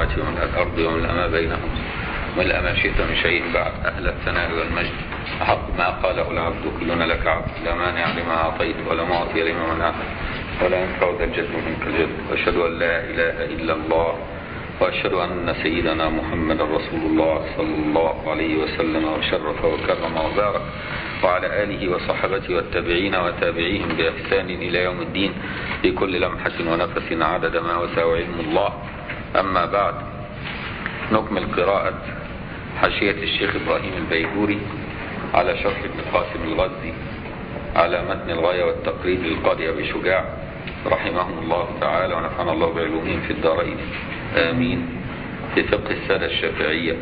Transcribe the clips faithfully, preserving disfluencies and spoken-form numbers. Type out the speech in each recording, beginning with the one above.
السماوات وملء الأرض وملء ما بينهم وملء ما شئت من شيء بعد. أهل الثناء والمجد أحق ما قاله العبد كلنا لك عبد لا مانع لما أعطيت ولا معطي لما منعت ولا ينفع ذا الجد منك الجد. وأشهد أن لا إله إلا الله وأشهد أن سيدنا محمد رسول الله صلى الله عليه وسلم وشرف وكرم وبارك وعلى آله وصحبته والتابعين وتابعيهم بإحسان إلى يوم الدين في كل لمحة ونفس عدد ما وسع علم الله. أما بعد، نكمل قراءة حاشية الشيخ إبراهيم البيجوري على شرح ابن قاسم الغزي على متن الغاية والتقريب للقاضي أبي شجاع رحمهم الله تعالى ونفعنا الله بعلومهم في الدارين آمين، في فقه السادة الشافعية.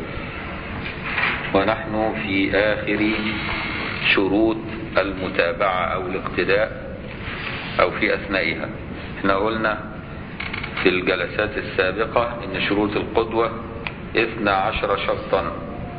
ونحن في آخر شروط المتابعة أو الاقتداء أو في أثنائها. احنا قلنا في الجلسات السابقة إن شروط القدوة اثنا عشر شرطا.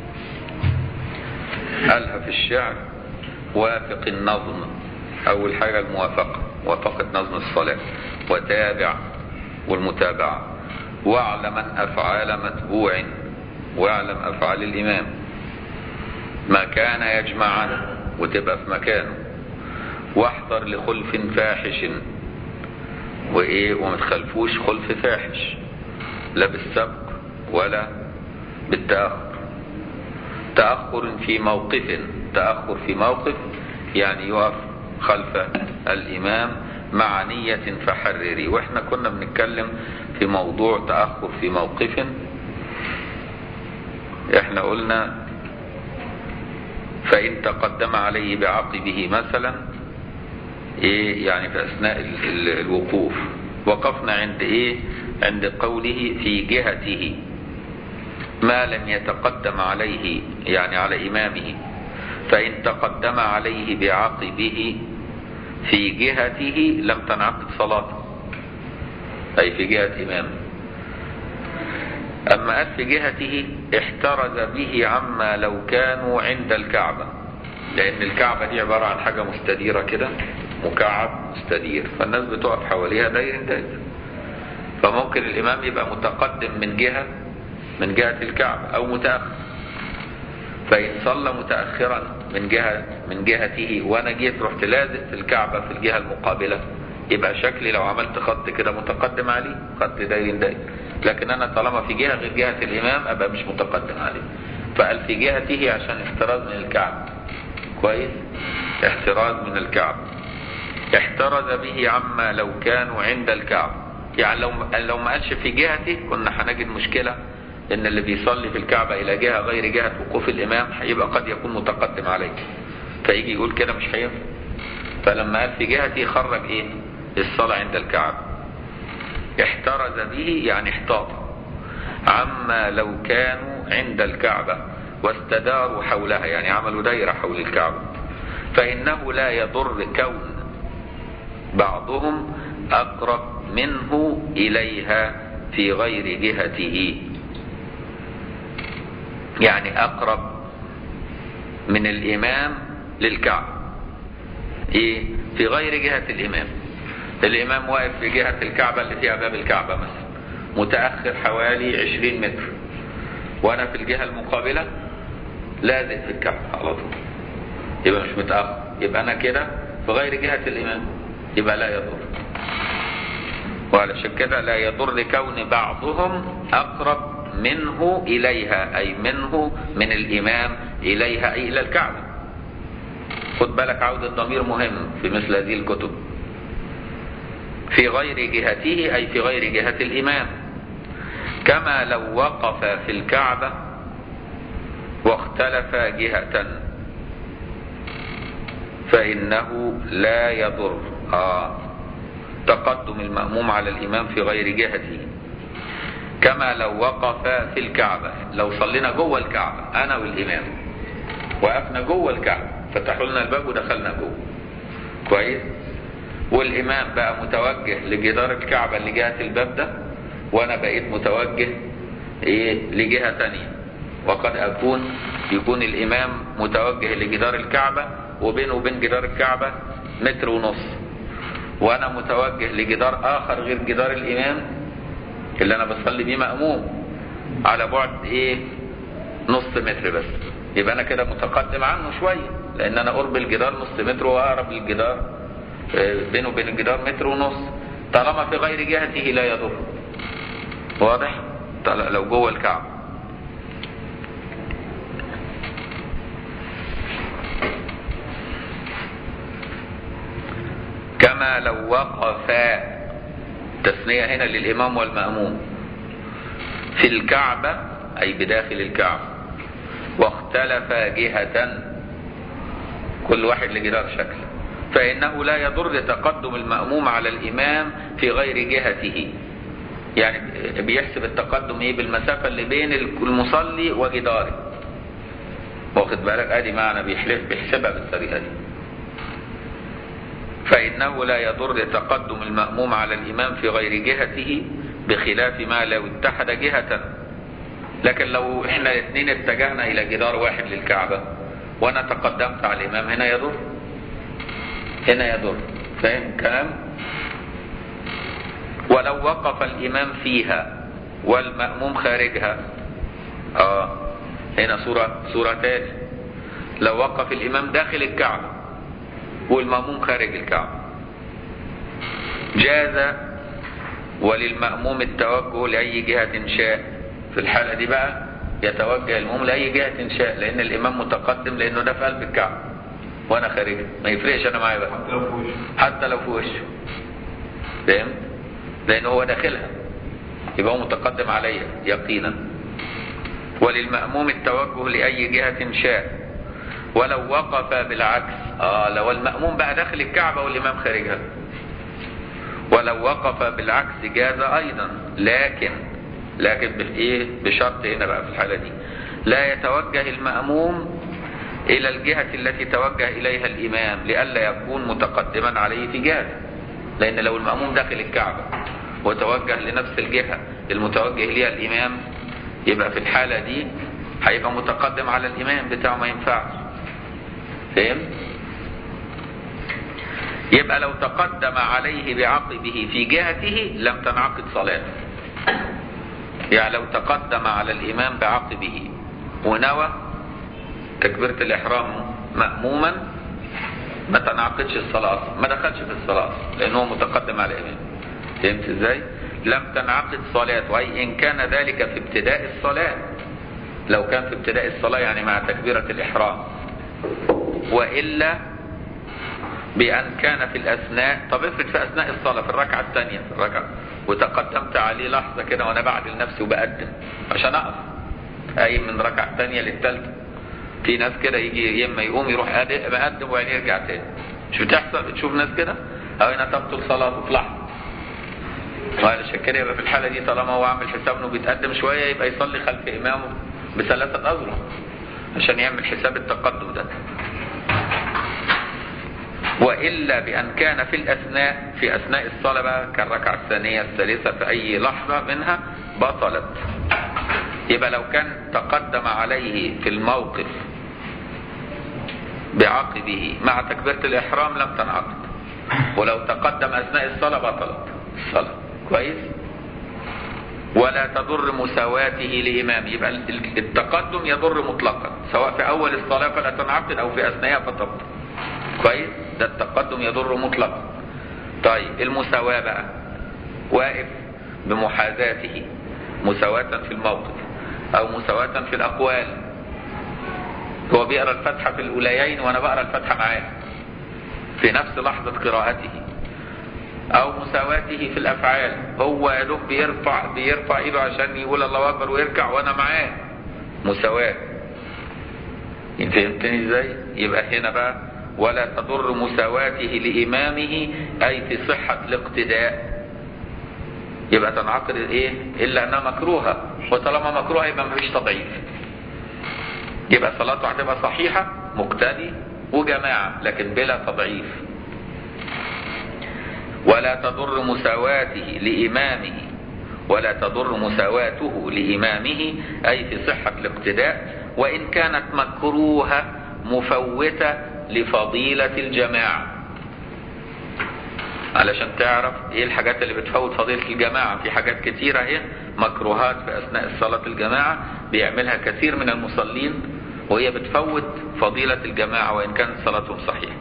قالها في الشعر: وافق النظم، أول حاجة الموافقة، موافقة نظم الصلاة، وتابع والمتابعة، واعلم أفعال متبوع، واعلم أفعال الإمام، ما كان يجمعا وتبقى في مكانه، واحذر لخلف فاحش، وإيه وما تخلفوش خلف فاحش لا بالسبق ولا بالتأخر. تأخر في موقف، تأخر في موقف يعني يقف خلف الإمام مع نية فحرري. واحنا كنا بنتكلم في موضوع تأخر في موقف، احنا قلنا فإن تقدم عليه بعقبه مثلا، ايه يعني في اثناء ال ال الوقوف. وقفنا عند ايه؟ عند قوله في جهته ما لم يتقدم عليه، يعني على إمامه. فإن تقدم عليه بعقبه في جهته لم تنعقد صلاته، أي في جهة إمامه. أما قال في جهته احترز به عما لو كانوا عند الكعبة، لأن الكعبة دي عبارة عن حاجة مستديرة كده، مكعب مستدير، فالناس بتقف حواليها داير داير. فممكن الإمام يبقى متقدم من جهة من جهة الكعبة أو متأخر. فإن صلى متأخرا من جهة من جهته وأنا جيت رحت لازق في الكعبة في الجهة المقابلة، يبقى شكلي لو عملت خط كده متقدم عليه، خط داير داير. لكن أنا طالما في جهة غير جهة الإمام أبقى مش متقدم عليه. فقال في جهته عشان احتراز من الكعبة. كويس؟ احتراز من الكعبة. احترز به عما لو كانوا عند الكعبة، يعني لو لو ما قالش في جهته كنا هنجد مشكلة ان اللي بيصلي في الكعبة الى جهة غير جهة وقوف الامام هيبقى قد يكون متقدم عليه، فيجي يقول كده مش هينفع. فلما قال في جهته خرج ايه؟ الصلاة عند الكعبة. احترز به يعني احتاط عما لو كانوا عند الكعبة واستداروا حولها، يعني عملوا دايرة حول الكعبة. فإنه لا يضر كون بعضهم أقرب منه إليها في غير جهته، يعني أقرب من الإمام للكعبة إيه؟ في غير جهة الإمام. الإمام واقف في جهة الكعبة اللي فيها باب الكعبة مثلا، متأخر حوالي عشرين متر، وأنا في الجهة المقابلة لازق في الكعبة على طول، يبقى مش متأخر، يبقى أنا كده في غير جهة الإمام، يبقى لا يضر. وعلشان كده لا يضر كون بعضهم أقرب منه إليها، أي منه من الإمام إليها، أي إلى الكعبة. خد بالك عودة الضمير مهم في مثل هذه الكتب. في غير جهته أي في غير جهة الإمام، كما لو وقف في الكعبة واختلف جهة فإنه لا يضر آه تقدم المأموم على الإمام في غير جهته. كما لو وقف في الكعبة، لو صلينا جوه الكعبة أنا والإمام، وقفنا جوه الكعبة، فتحوا لنا الباب ودخلنا جوه، كويس؟ والإمام بقى متوجه لجدار الكعبة اللي جهة الباب ده، وأنا بقيت متوجه إيه لجهة تانية. وقد أكون يكون الإمام متوجه لجدار الكعبة وبينه وبين جدار الكعبة متر ونص، وأنا متوجه لجدار آخر غير جدار الإمام اللي أنا بصلي بيه مأموم، على بعد ايه نص متر بس، يبقى انا كده متقدم عنه شويه، لان انا قرب الجدار نص متر واقرب للجدار بينه وبين الجدار متر ونص. طالما في غير جهته لا يضر. واضح؟ لو جوه الكعبه. كما لو وقفا، تثنية هنا للإمام والمأموم، في الكعبة أي بداخل الكعبة، واختلفا جهة، كل واحد لجدار شكل، فإنه لا يضر تقدم المأموم على الإمام في غير جهته. يعني بيحسب التقدم ايه بالمسافة اللي بين المصلي وجداره. واخد بالك؟ ادي معنى بيحلف بيحسبها بالطريقة دي. فإنه لا يضر تقدم المأموم على الإمام في غير جهته، بخلاف ما لو اتحد جهة. لكن لو احنا الاثنين اتجهنا إلى جدار واحد للكعبة وأنا تقدمت على الإمام، هنا يضر، هنا يضر. فاهم كلام؟ ولو وقف الإمام فيها والمأموم خارجها، آه هنا صورة صورة تاني. لو وقف الإمام داخل الكعبة والمأموم خارج الكعبة، جاز وللمأموم التوجه لأي جهة شاء. في الحالة دي بقى يتوجه المأموم لأي جهة شاء، لأن الإمام متقدم، لأنه ده في قلب الكعبة وأنا خارجها، ما يفرقش أنا معايا بقى حتى لو في وشه. فهمت؟ لأنه هو داخلها، يبقى هو متقدم عليا يقينا. وللمأموم التوجه لأي جهة شاء ولو وقف بالعكس. آه لو المأموم بقى داخل الكعبة والإمام خارجها، ولو وقف بالعكس جاز أيضا، لكن لكن بإيه؟ بشرط هنا بقى في الحالة دي لا يتوجه المأموم إلى الجهة التي توجه إليها الإمام، لئلا يكون متقدما عليه في جهة. لأن لو المأموم داخل الكعبة وتوجه لنفس الجهة المتوجه ليها الإمام، يبقى في الحالة دي هيبقى متقدم على الإمام بتاعه، ما ينفعش. فهم؟ يبقى لو تقدم عليه بعقبه في جهته لم تنعقد صلاته. يعني لو تقدم على الإمام بعقبه ونوى تكبيرة الإحرام مأموما، ما تنعقدش الصلاة، ما دخلش في الصلاة، لأنه متقدم على الإمام. فهمت ازاي؟ لم تنعقد صلاته، أي إن كان ذلك في ابتداء الصلاة. لو كان في ابتداء الصلاة يعني مع تكبيرة الإحرام، وإلا بأن كان في الأثناء. طب افرض في أثناء الصلاة في الركعة الثانية في الركعة وتقدمت عليه لحظة كده وأنا بعدل نفسي وبقدم عشان أقف، أي من ركعة الثانية للثالثة. في ناس كده يجي يما يقوم يروح مقدم وبعدين يرجع تاني. مش بتحصل؟ بتشوف ناس كده؟ أو هنا تبطل صلاته في لحظة. وعلشان كده يبقى في الحالة دي طالما هو عامل حساب انه بيتقدم شوية، يبقى يصلي خلف إمامه بثلاثة أذرع عشان يعمل حساب التقدم ده. وإلا بأن كان في الأثناء في أثناء الصلاة بقى كالركعة الثانية الثالثة في أي لحظة منها بطلت. يبقى لو كان تقدم عليه في الموقف بعقبه مع تكبيرة الإحرام لم تنعقد، ولو تقدم أثناء الصلاة بطلت الصلاة. كويس؟ ولا تضر مساواته لإمام. يبقى التقدم يضر مطلقا، سواء في أول الصلاة فلا تنعقد أو في أثناءها فتبطل. كويس؟ ده التقدم يضر مطلقا. طيب المساواة بقى، واقف بمحاذاته مساواة في الموقف أو مساواة في الأقوال. هو بيقرأ الفتحة في الأوليين وأنا بقرأ الفتحة معاه في نفس لحظة قراءته، أو مساواته في الأفعال. هو يدوب بيرفع بيرفع إيده عشان يقول الله أكبر ويركع وأنا معاه، مساواة. فهمتني إزاي؟ يبقى هنا بقى ولا تضر مساواته لإمامه، أي في صحة الاقتداء. يبقى تنعقد إيه؟ إلا أنها مكروهة، وطالما مكروهة يبقى مفيش تضعيف، يبقى صلاته هتبقى صحيحة مقتدي وجماعة لكن بلا تضعيف. ولا تضر مساواته لإمامه ولا تضر مساواته لإمامه أي في صحة الاقتداء، وإن كانت مكروهة مفوتة لفضيلة الجماعة. علشان تعرف ايه الحاجات اللي بتفوت فضيلة الجماعة، في حاجات كتيرة اهي مكروهات في أثناء الصلاة الجماعة بيعملها كثير من المصلين، وهي بتفوت فضيلة الجماعة وإن كانت صلاتهم صحيحة.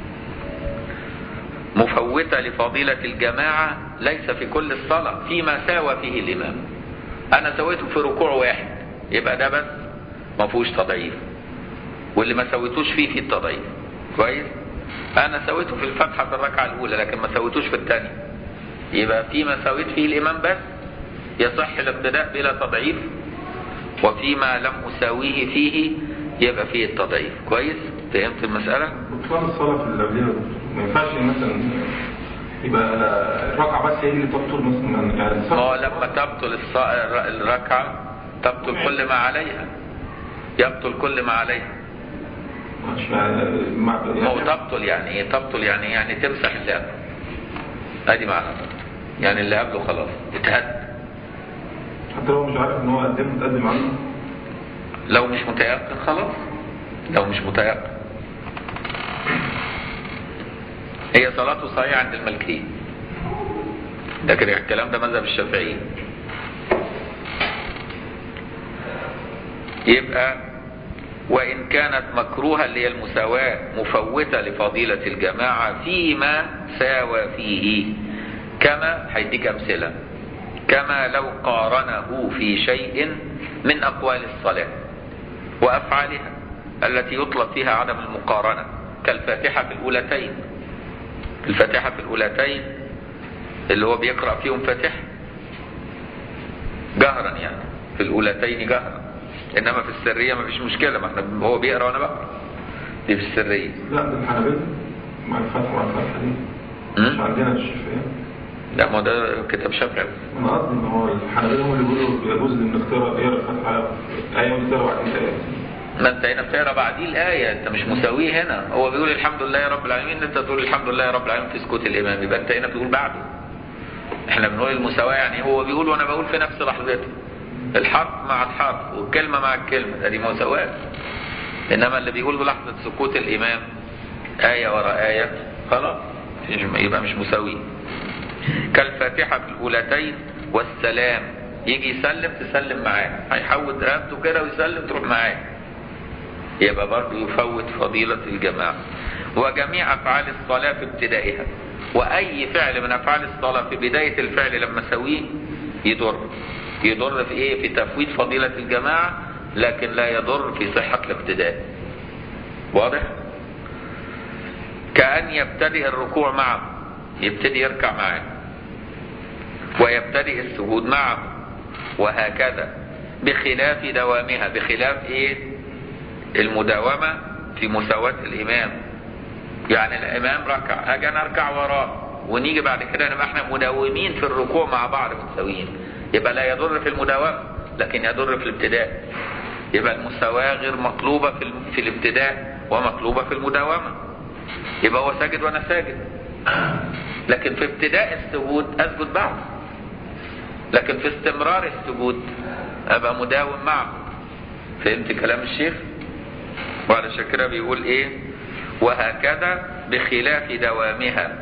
مفوتة لفضيلة الجماعة ليس في كل الصلاة، فيما ساوى فيه الإمام. أنا سويته في ركوع واحد يبقى ده بس ما فيهوش تضعيف، واللي ما سويتوش فيه في التضعيف. كويس؟ أنا سويته في الفتحة في الركعة الأولى لكن ما سويتوش في الثانية، يبقى فيما سويت فيه الإمام بس يصح الاقتداء بلا تضعيف، وفيما لم أساويه فيه يبقى فيه التضعيف. كويس؟ فهمت المسألة؟ بطلان الصلاة في الليلة ما ينفعش مثلا يبقى الركعة بس هي اللي تبطل مثلا يعني. ما هو لما تبطل الركعة تبطل كل ما عليها، يبطل كل ما عليها. ما هو تبطل يعني ايه؟ تبطل يعني يعني تمسح اللي قبله. ادي معنى يعني اللي قبله خلاص اتهد. حتى لو مش عارف ان هو قدم تقدم عنه، لو مش متيقن خلاص، لو مش متيقن. هي صلاته صحيحة عند المالكية، لكن الكلام ده مذهب الشافعية. يبقى وإن كانت مكروهة اللي هي المساواة مفوتة لفضيلة الجماعة فيما ساوى فيه، كما هيديك أمثلة، كما لو قارنه في شيء من أقوال الصلاة وأفعالها التي يطلب فيها عدم المقارنة، كالفاتحة في الأولتين. الفاتحة في الأولتين اللي هو بيقرأ فيهم فاتحة جهرا، يعني في الأولتين جهرا، إنما في السرية ما فيش مشكلة، ما احنا هو بيقرأ وأنا بقرأ، دي في السرية. لا ده الحنابلة مع الفتحة مع الفتحة دي مش عندنا الشافعية. لا ما ده كتاب شافعي. أنا قصدي إن هو الحنابلة هم اللي بيقولوا يجوز إن نختار يقرأ الفتحة آية ونختار بعدين آية. ما انت هنا بتقرا بعديه الايه، انت مش مساويه هنا. هو بيقول الحمد لله يا رب العالمين، انت تقول الحمد لله يا رب العالمين في سكوت الامام، يبقى انت هنا بتقول بعده. احنا بنقول المساواه يعني هو بيقول وانا بقول في نفس لحظته، الحرف مع الحرف والكلمه مع الكلمه، دي مساواه. انما اللي بيقول بلحظه سكوت الامام ايه ورا ايه خلاص يبقى مش مساوي. كالفاتحه في الاولتين والسلام، يجي يسلم تسلم معاه، هيحود رقبته كده ويسلم تروح معاه، يبقى برضه يفوت فضيلة الجماعة. وجميع أفعال الصلاة في ابتدائها، وأي فعل من أفعال الصلاة في بداية الفعل لما سويه يضر. يضر في إيه؟ في تفويت فضيلة الجماعة، لكن لا يضر في صحة الابتداء. واضح؟ كأن يبتدئ الركوع معه، يبتدي يركع معه، ويبتدئ السجود معه، وهكذا، بخلاف دوامها. بخلاف إيه؟ المداومة في مساواة الإمام. يعني الإمام ركع أجي أنا أركع وراه ونيجي بعد كده نبقى احنا مداومين في الركوع مع بعض متساويين، يبقى لا يضر في المداومة لكن يضر في الابتداء. يبقى المساواة غير مطلوبة في, في الابتداء ومطلوبة في المداومة. يبقى هو ساجد وأنا ساجد، لكن في ابتداء السجود أسجد بعض، لكن في استمرار السجود أبقى مداوم معه. فهمت كلام الشيخ؟ وعلى شكرا بيقول ايه؟ وهكذا بخلاف دوامها،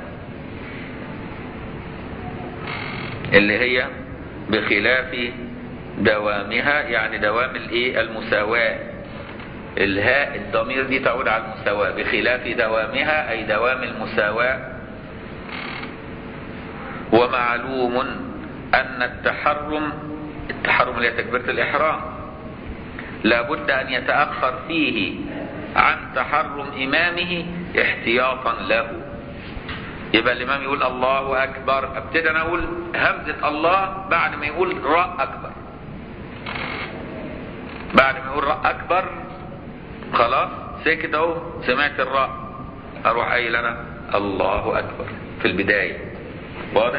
اللي هي بخلاف دوامها يعني دوام الايه؟ المساواة. الهاء الضمير دي تعود على المساواة. بخلاف دوامها اي دوام المساواة. ومعلوم ان التحرم، التحرم اللي هي تكبيرة الاحرام، لابد ان يتأخر فيه عن تحرم امامه احتياطا له. يبقى الامام يقول الله اكبر، ابتدي انا اقول همزة الله بعد ما يقول راء اكبر، بعد ما يقول راء اكبر خلاص سكت اهو سمعت الراء، اروح قايل انا الله اكبر في البداية. واضح؟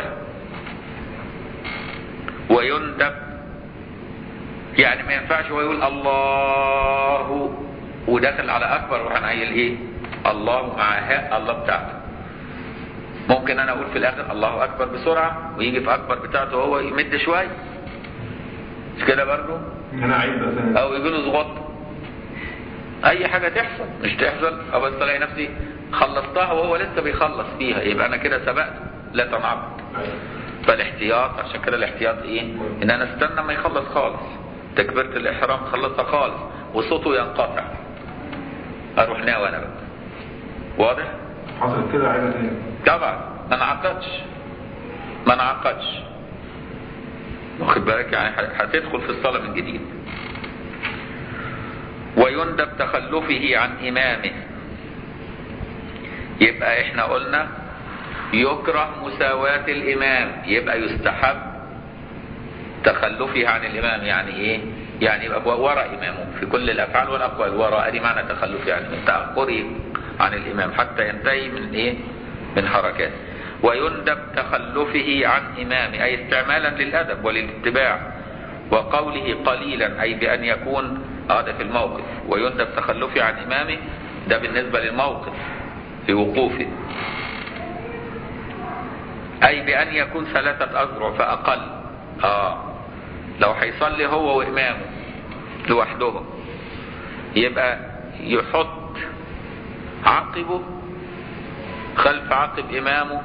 ويندب، يعني ما ينفعش هو يقول الله وداخل على اكبر وراح قايل ايه؟ الله مع هاء الله بتاعته. ممكن انا اقول في الاخر الله اكبر بسرعه ويجي في اكبر بتاعته هو يمد شويه، مش كده برضه؟ انا عيب مثلا، او يجي له زغط، اي حاجه تحصل مش تحصل، او بس الاقي نفسي خلصتها وهو لسه بيخلص فيها، يبقى انا كده سبقته لا تنعبط. فالاحتياط عشان كده الاحتياط ايه؟ ان انا استنى ما يخلص خالص تكبيرة الاحرام خلصها خالص وصوته ينقطع اروح ناوي انا بقى. واضح؟ حصل كده عايزة تاني طبعا ما انعقدش ما انعقدش واخد بالك يعني هتدخل في الصلاة من جديد. ويندب تخلفه عن إمامه. يبقى احنا قلنا يكره مساواة الإمام، يبقى يستحب تخلفه عن الإمام. يعني ايه؟ يعني يبقى وراء إمامه في كل الأفعال والأقوال، وراء دي معنى تخلفه يعني من تأخره عن الإمام حتى ينتهي من ايه؟ من حركاته. ويندب تخلفه عن إمامه أي استعمالا للأدب وللاتباع. وقوله قليلا أي بأن يكون هذا في الموقف. ويندب تخلفه عن إمامه ده بالنسبة للموقف في وقوفه، أي بأن يكون ثلاثة أذرع فأقل. آه لو هيصلي هو وإمامه لوحدهم يبقى يحط عقبه خلف عقب إمامه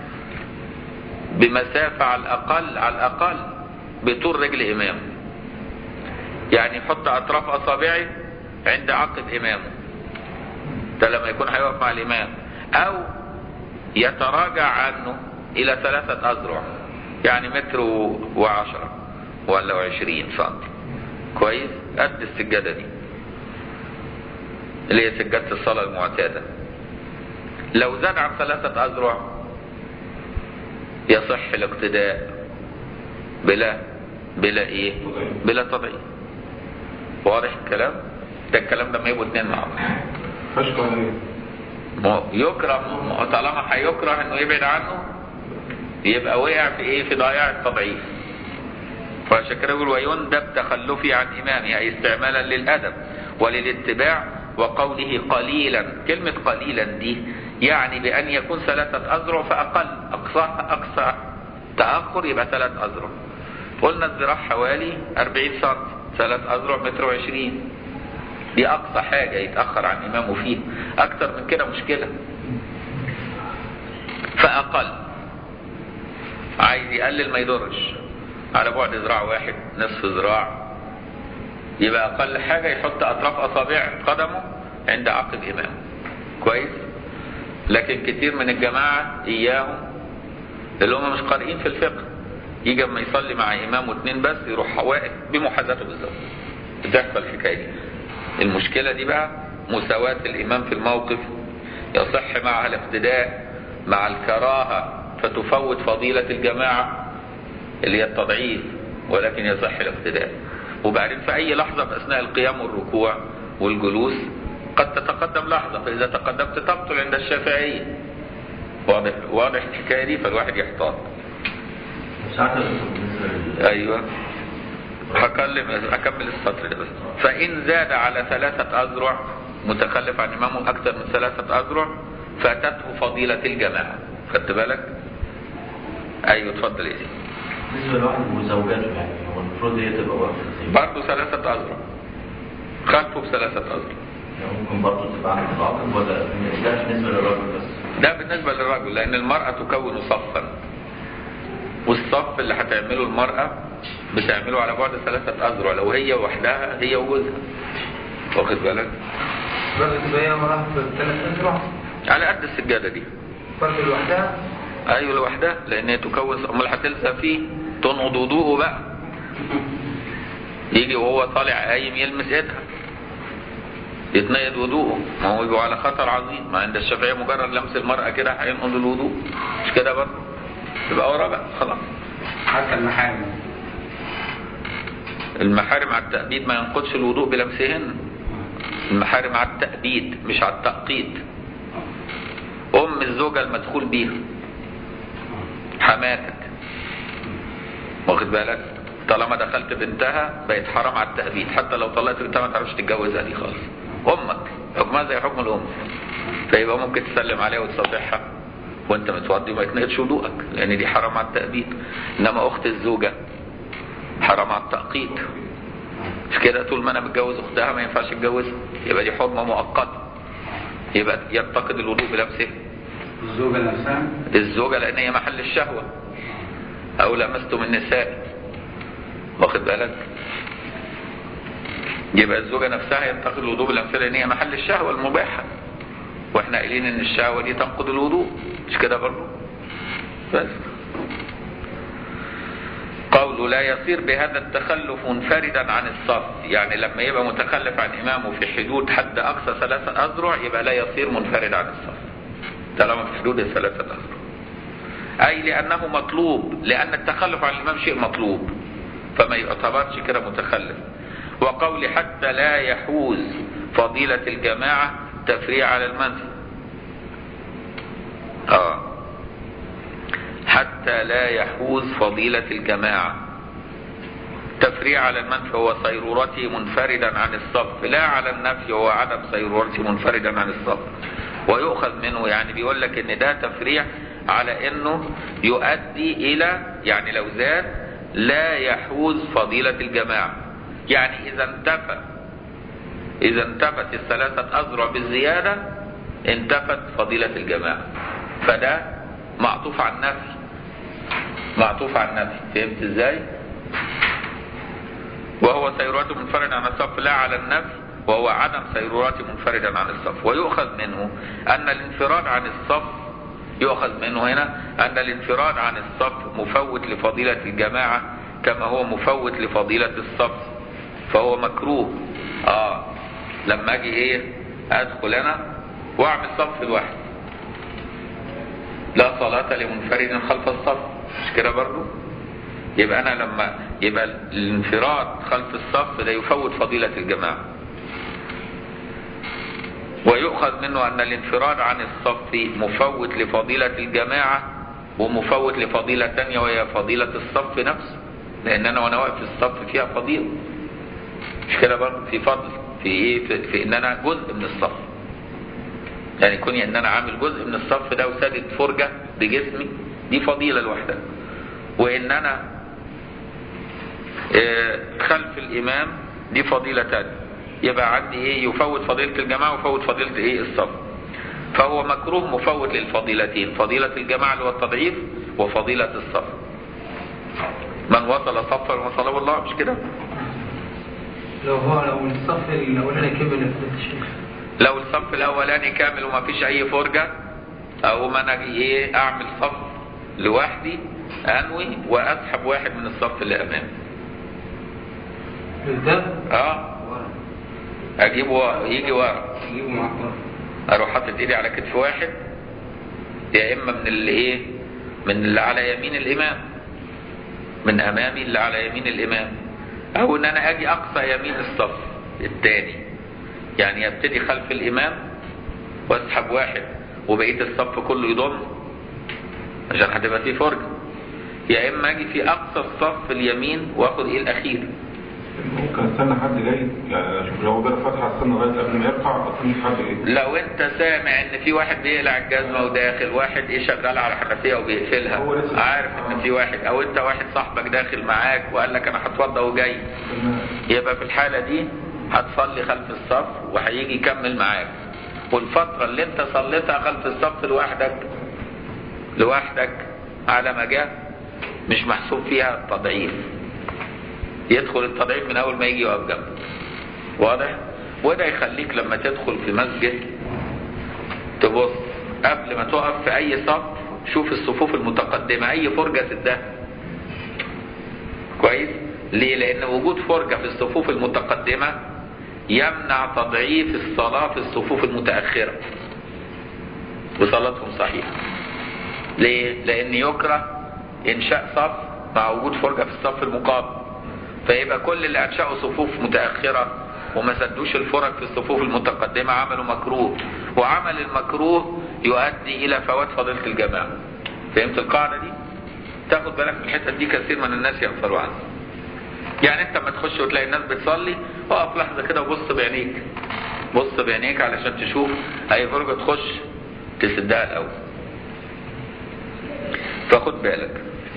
بمسافة على الأقل على الأقل بطول رجل إمامه. يعني يحط أطراف أصابعه عند عقب إمامه ده لما يكون هيقف مع الإمام، أو يتراجع عنه إلى ثلاثة أذرع يعني متر وعشرة ولا وعشرين سنتي كويس قد السجادة دي اللي هي سجادة الصلاة المعتادة. لو زاد عن ثلاثة أذرع يصح الاقتداء بلا بلا ايه؟ بلا تضعيف. واضح الكلام؟ ده الكلام ده ما يبقوا اتنين مع بعض. يكره طالما هيكره انه يبعد عنه يبقى وقع في ايه؟ في ضياع التضعيف. فعشان كده يقول ويندب تخلفي عن امامه اي استعمالا للادب وللاتباع. وقوله قليلا، كلمة قليلا دي يعني بأن يكون ثلاثة أذرع فأقل، أقصى أقصى تأخر يبقى ثلاث أذرع. قلنا الذراع حوالي أربعين سنتي، ثلاث أذرع متر وعشرين، دي أقصى حاجة يتأخر عن إمامه فيه، أكتر من كده مشكلة. فأقل عايز يقلل ما يضرش على بعد ذراع واحد نصف ذراع، يبقى أقل حاجة يحط أطراف أصابع قدمه عند عقب إمامه كويس. لكن كتير من الجماعة إياهم اللي هم مش قارئين في الفقه يجي اما يصلي مع إمامه اتنين بس يروح واقف بمحاذاته بالظبط. بتحصل الحكاية دي. المشكلة دي بقى مساواة الإمام في الموقف يصح معها الاقتداء مع الكراهة فتفوت فضيلة الجماعة اللي هي التضعيف، ولكن يصح الاقتداء. وبعدين في أي لحظة في أثناء القيام والركوع والجلوس قد تتقدم لحظة، فإذا تقدمت تبطل عند الشافعية. واضح واضح الحكاية دي، فالواحد يحتاط. أيوة هكلم أكمل السطر ده بس. فإن زاد على ثلاثة أذرع متخلف عن إمامه أكثر من ثلاثة أذرع فاتته فضيلة الجماعة. خدت بالك؟ أيوة اتفضل يا سيدي. بالنسبة لواحد وزوجاته يعني هو المفروض هي تبقى واقفة برضه ثلاثة أذرع خلفه بثلاثة أذرع. يعني ممكن برضه تبقى عند العاقب ولا ده بالنسبة للراجل بس؟ ده بالنسبة للرجل، لأن المرأة تكون صفا، والصف اللي هتعمله المرأة بتعمله على بعد ثلاثة أذرع لو هي وحدها هي وجوزها. واخد بالك؟ برضه تبقى هي مرأة ثلاث أذرع على قد السجادة دي. برضه لوحدها؟ أيوة لوحدها، لأن هي تكون أمال هتلزق فيه تنقض وضوءه بقى. يجي وهو طالع قايم يلمس ايدها يتنيد وضوءه، ما هو يبقى على خطر عظيم. ما عند الشافعية مجرد لمس المرأة كده هينقض الوضوء، مش كده برضه؟ يبقى ورا بقى خلاص. حتى المحارم المحارم على التأبيد ما ينقضش الوضوء بلمسهن. المحارم على التأبيد مش على التأقيد. أم الزوجة المدخول بيها حماتك، واخد بالك؟ طالما دخلت بنتها بقت حرام على التأبيد، حتى لو طلقت بنتها ما تعرفش تتجوزها دي خالص. أمك حكمها زي حكم الأم، فيبقى ممكن تسلم عليها وتصافحها وانت متوضي وما يتنقضش وضوءك، لأن دي حرام على التأبيد. إنما أخت الزوجة حرام على التأقيد، مش كده؟ طول ما أنا متجوز أختها ما ينفعش أتجوزها، يبقى دي حرمة مؤقتة، يبقى ينتقد الوضوء بلمسه. الزوجة نفسها؟ الزوجة لأن هي محل الشهوة، او لمستم النساء، واخد بالك؟ يبقى الزوجة نفسها ينتقد الوضوء بالامثله لان هي محل الشهوة المباحة، واحنا قايلين ان الشهوة دي تنقض الوضوء، مش كده برضه؟ بس قوله لا يصير بهذا التخلف منفردا عن الصف، يعني لما يبقى متخلف عن امامه في حدود حد اقصى ثلاثة اذرع يبقى لا يصير منفرد عن الصف طالما في حدود الثلاثة اذرع، اي لانه مطلوب، لان التخلف عن الامام شيء مطلوب فما يعتبرش كده متخلف. وقول حتى لا يحوز فضيلة الجماعة تفريع على المنفي، اه حتى لا يحوز فضيلة الجماعة تفريع على المنفي هو صيرورته منفردا عن الصف، لا على النفي هو عدم صيرورته منفردا عن الصف. ويؤخذ منه، يعني بيقول لك ان ده تفريع على انه يؤدي الى، يعني لو زاد لا يحوز فضيلة الجماعة، يعني اذا انتفت اذا انتفت الثلاثة اذرع بالزيادة انتفت فضيلة الجماعة، فده معطوف عن نفي معطوف عن نفي فهمت ازاي؟ وهو سيروراته منفردا عن الصف لا على النفي وهو عدم سيروراته منفردا عن الصف. ويؤخذ منه ان الانفراد عن الصف يؤخذ منه هنا ان الانفراد عن الصف مفوت لفضيلة الجماعة كما هو مفوت لفضيلة الصف، فهو مكروه. اه لما اجي ايه ادخل انا واعمل صف لوحدي، لا صلاة لمنفرد خلف الصف، مش كده برضو؟ يبقى انا لما يبقى الانفراد خلف الصف ده يفوت فضيلة الجماعة. ويؤخذ منه ان الانفراد عن الصف مفوت لفضيلة الجماعة ومفوت لفضيلة تانية وهي فضيلة الصف نفسه، لان انا وانا واقف في الصف فيها فضيلة، مش كده برضو؟ في فضل في ايه في, في ان انا جزء من الصف، يعني كوني ان انا عامل جزء من الصف ده وسادد فرجة بجسمي دي فضيلة لوحدها، وان انا خلف الامام دي فضيلة تانية، يبقى عندي ايه يفوت فضيلة الجماعة وفوت فضيلة ايه الصف. فهو مكروه مفوت للفضيلتين، فضيلة الجماعة اللي هو التضعيف وفضيلة الصف. من وصل صفا وصله الله، مش كده؟ لو هو لو الصف الاولاني كمل الشيخ، لو الصف الاولاني كامل وما فيش اي فرجة، او ما انا ايه اعمل صف لوحدي انوي واسحب واحد من الصف اللي امامي. ده اه اجيبه يجي ورا، يجيبه معاك ورا، اروح حاطط ايدي على كتف واحد، يا اما من اللي ايه من اللي على يمين الامام، من امامي اللي على يمين الامام، او ان انا اجي اقصى يمين الصف الثاني، يعني ابتدي خلف الامام واسحب واحد وبقيه الصف كله يضم عشان هتبقى فيه فرجه، يا اما اجي في اقصى الصف اليمين واخد ايه الاخير. ممكن استنى حد جاي، يعني اشوف لو بقى فتحه استنى لغايه قبل ما يرفع اكون حد ايه. لو انت سامع ان في واحد بيقلع الجزمه وداخل، واحد ايه شغال على حنفيه وبيقفلها، عارف ان في واحد، او انت واحد صاحبك داخل معاك وقال لك انا هتوضى وجاي، يبقى في الحاله دي هتصلي خلف الصف وهيجي يكمل معاك، والفتره اللي انت صليتها خلف الصف لوحدك لوحدك على ما جاء مش محسوب فيها التضعيف، يدخل التضعيف من اول ما يجي يقف جنبك، واضح؟ وده يخليك لما تدخل في مسجد تبص قبل ما تقف في اي صف شوف الصفوف المتقدمه اي فرجه سدها كويس. ليه؟ لان وجود فرجه في الصفوف المتقدمه يمنع تضعيف الصلاه في الصفوف المتاخره وصلاتهم صحيحه. ليه؟ لان يكره انشاء صف مع وجود فرجه في الصف المقابل، فيبقى كل اللي انشأوا صفوف متأخرة وما سدوش الفرج في الصفوف المتقدمة عملوا مكروه، وعمل المكروه يؤدي الى فوات فضيلة الجماعة. فهمت القاعدة دي؟ تاخد بالك من الحتة دي، كثير من الناس يغفلوا عنها. يعني انت ما تخش وتلاقي الناس بتصلي اقف لحظة كده وبص بعينيك، بص بعينيك علشان تشوف اي فرجة تخش تسدها الاول، فخد بالك.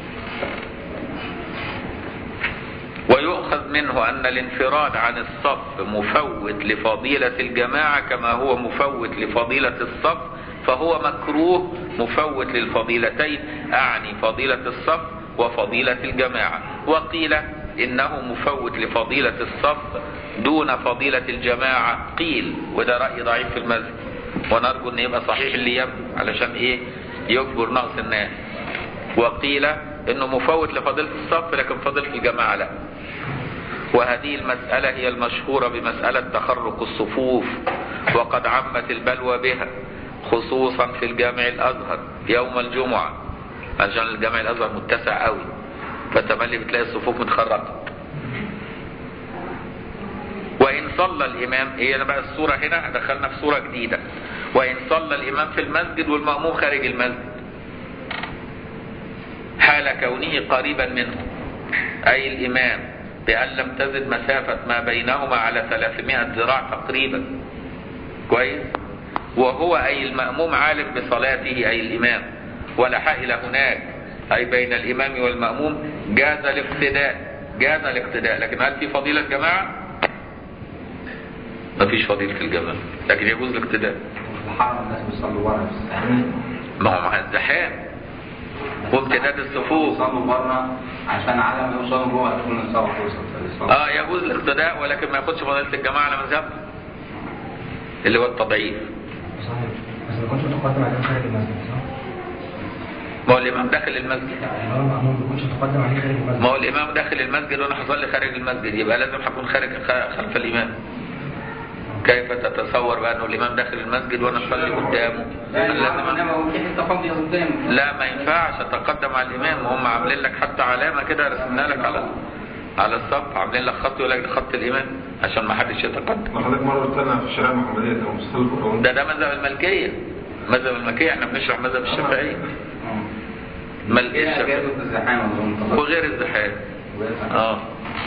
ويؤخذ منه أن الانفراد عن الصف مفوت لفضيلة الجماعة كما هو مفوت لفضيلة الصف، فهو مكروه مفوت للفضيلتين، أعني فضيلة الصف وفضيلة الجماعة. وقيل إنه مفوت لفضيلة الصف دون فضيلة الجماعة، قيل، وده رأي ضعيف في المذهب، ونرجو أن يبقى صحيح اللي يبدو علشان إيه يكبر نقص الناس. وقيل إنه مفوت لفضيلة الصف لكن فضيلة الجماعة لا. وهذه المسألة هي المشهورة بمسألة تخرق الصفوف، وقد عمت البلوى بها خصوصا في الجامع الأزهر يوم الجمعة، عشان الجامع الأزهر متسع قوي، فتملي بتلاقي الصفوف متخرقة. وإن صلى الإمام، هي بقى الصورة هنا دخلنا في صورة جديدة، وإن صلى الإمام في المسجد والمأموم خارج المسجد حال كونه قريبا منه، أي الإمام بأن لم تزد مسافة ما بينهما على ثلاثمائة ذراع تقريبا، كويس، وهو أي المأموم عالم بصلاته أي الإمام، ولا حائل هناك أي بين الإمام والمأموم، جاز الاقتداء، جاز الاقتداء. لكن هل في فضيلة جماعة؟ ما فيش فضيلة الجماعة، لكن يجوز الاقتداء. الحرم الناس بيصلوا بره في الزحام، ما هو مع الزحام وامتداد الصفوف، بيصلوا بره عشان على ما يوصلوا جوه تكون الصلاه توصل. اه يجوز الاقتداء، ولكن ما ياخدش فضيلة الجماعة على مذهب اللي هو التضعيف. صحيح، بس ما كنتش متقدم عليه خارج المسجد صح؟ ما هو الإمام داخل المسجد، يعني هو المأموم ما كنتش متقدم عليه خارج المسجد. ما هو الإمام داخل المسجد وأنا هصلي خارج المسجد، يبقى لازم هكون خارج خلف الإمام. كيف تتصور بقى انه الامام داخل المسجد وانا اصلي قدامه؟ لا ما ينفعش اتقدم على الامام، وهم عاملين لك حتى علامه كده رسمنا لك على على الصف، عاملين لك خط يقول لك ده خط الامام عشان ما حدش يتقدم. ما حضرتك مره قلت لنا في الشارع المحمديه كانوا بيصلوا ده ده مذهب المالكيه، مذهب المالكيه، احنا بنشرح مذهب الشافعيه. مالكيه وغير الزحام. اه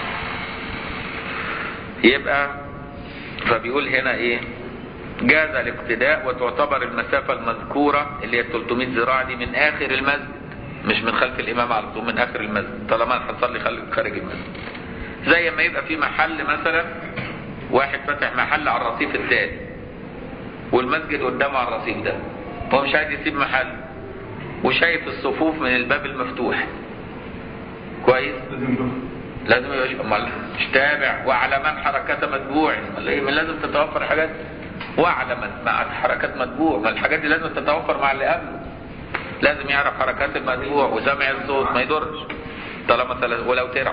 يبقى فبيقول هنا ايه؟ جاز الاقتداء، وتعتبر المسافة المذكورة اللي هي ثلاثمائة ذراع دي من اخر المسجد، مش من خلف الامام على طول، من اخر المسجد، طالما انا هصلي خارج المسجد. زي ما يبقى في محل مثلا، واحد فتح محل على الرصيف الثاني والمسجد قدامه على الرصيف ده، هو مش عايز يسيب محل وشايف الصفوف من الباب المفتوح، كويس؟ لازم يبقى امال مش تابع، وعلى من حركات متبوع، من لازم تتوفر حاجات، وعلى من مع حركات متبوع، ما الحاجات دي لازم تتوفر مع اللي قبله، لازم يعرف حركات المتبوع وسمع الصوت، ما يضرش طالما ثلاث، ولو ترع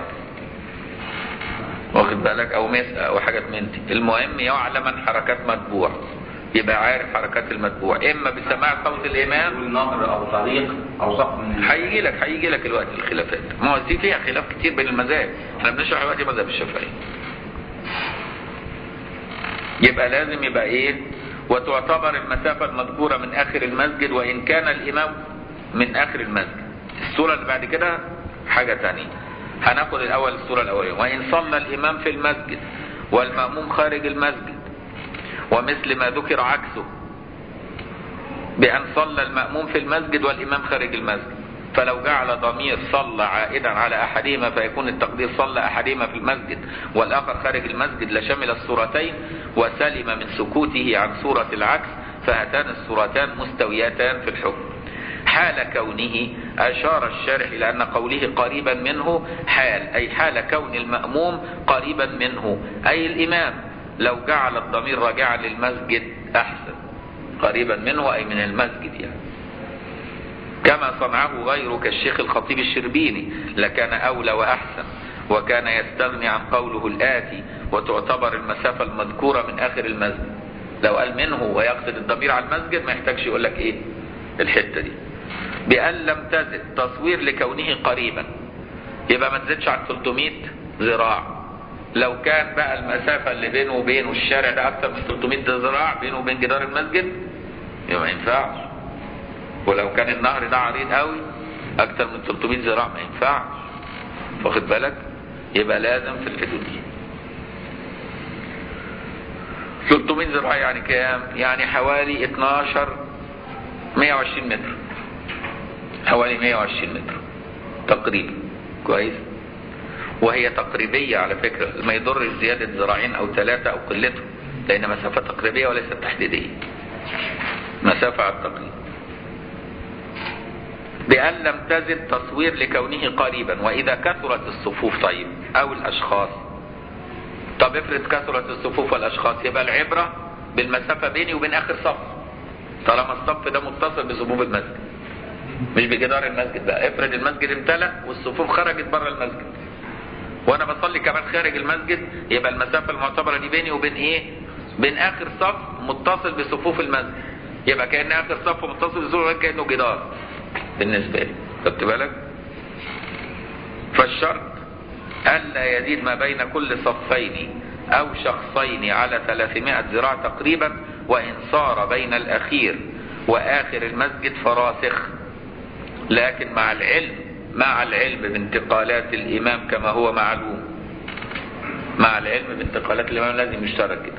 واخد بالك او مسأة او حاجات من دي، المهم يعلم حركات متبوع، يبقى عارف حركات المتبوع، اما بسماع صوت الامام نهر او طريق او سقف من هيجي لك هيجي لك الوقت الخلافات، ما هو دي فيها خلاف كتير بين المذاهب، احنا بنشرح دلوقتي مذهب الشافعي. يبقى لازم يبقى ايه؟ وتعتبر المسافة المذكورة من اخر المسجد وان كان الامام من اخر المسجد. الصورة اللي بعد كده حاجة تانية، هناخد الاول الصورة الاولية. وان صلى الامام في المسجد والمأموم خارج المسجد، ومثل ما ذكر عكسه بأن صلى المأموم في المسجد والإمام خارج المسجد، فلو جعل ضمير صلى عائدا على أحدهما فيكون التقدير صلى أحدهما في المسجد والآخر خارج المسجد لشمل الصورتين، وسلم من سكوته عن صورة العكس، فهاتان الصورتان مستوياتان في الحكم. حال كونه أشار الشارح إلى أن قوله قريبا منه حال، أي حال كون المأموم قريبا منه أي الإمام، لو جعل الضمير راجعا للمسجد أحسن، قريبا منه أي من المسجد يعني، كما صنعه غيره كالشيخ الخطيب الشربيني لكان أولى وأحسن، وكان يستغني عن قوله الآتي وتعتبر المسافة المذكورة من آخر المسجد، لو قال منه ويقصد الضمير على المسجد ما يحتاجش يقول لك إيه الحتة دي. بأن لم تزد تصوير لكونه قريبا، يبقى ما تزدش عن ثلاثمائة ذراع. لو كان بقى المسافة اللي بينه وبينه الشارع ده أكثر من ثلاثمائة ذراع بينه وبين جدار المسجد يبقى ما ينفعش، ولو كان النهر ده عريض قوي أكثر من ثلاثمائة ذراع ما ينفعش، واخد بالك؟ يبقى لازم في الحدود دي. ثلاثمائة ذراع يعني كام؟ يعني حوالي اتناشر مائة وعشرين متر، حوالي مائة وعشرين متر تقريبا، كويس؟ وهي تقريبية على فكرة، ما يضر زيادة ذراعين أو ثلاثة أو قلته، لأن مسافة تقريبية وليست تحديدية، مسافة على التقريب. بأن لم تزد تصوير لكونه قريبا. وإذا كثرت الصفوف طيب أو الأشخاص، طب افرض كثرت الصفوف والأشخاص، يبقى العبرة بالمسافة بيني وبين آخر صف، طالما الصف ده متصل بصفوف المسجد مش بجدار المسجد بقى. افرض المسجد امتلأ والصفوف خرجت بره المسجد وانا بصلي كمان خارج المسجد، يبقى المسافة المعتبرة دي بيني وبين ايه؟ بين آخر صف متصل بصفوف المسجد، يبقى كأن آخر صف متصل بصفوف المسجد كأنه جدار بالنسبة لي. خدت بالك؟ فالشرط ألا يزيد ما بين كل صفين أو شخصين على ثلاثمائة ذراع تقريبا، وإن صار بين الأخير وآخر المسجد فراسخ، لكن مع العلم مع العلم بانتقالات الإمام كما هو معلوم. مع العلم بانتقالات الإمام لازم يشترك كده.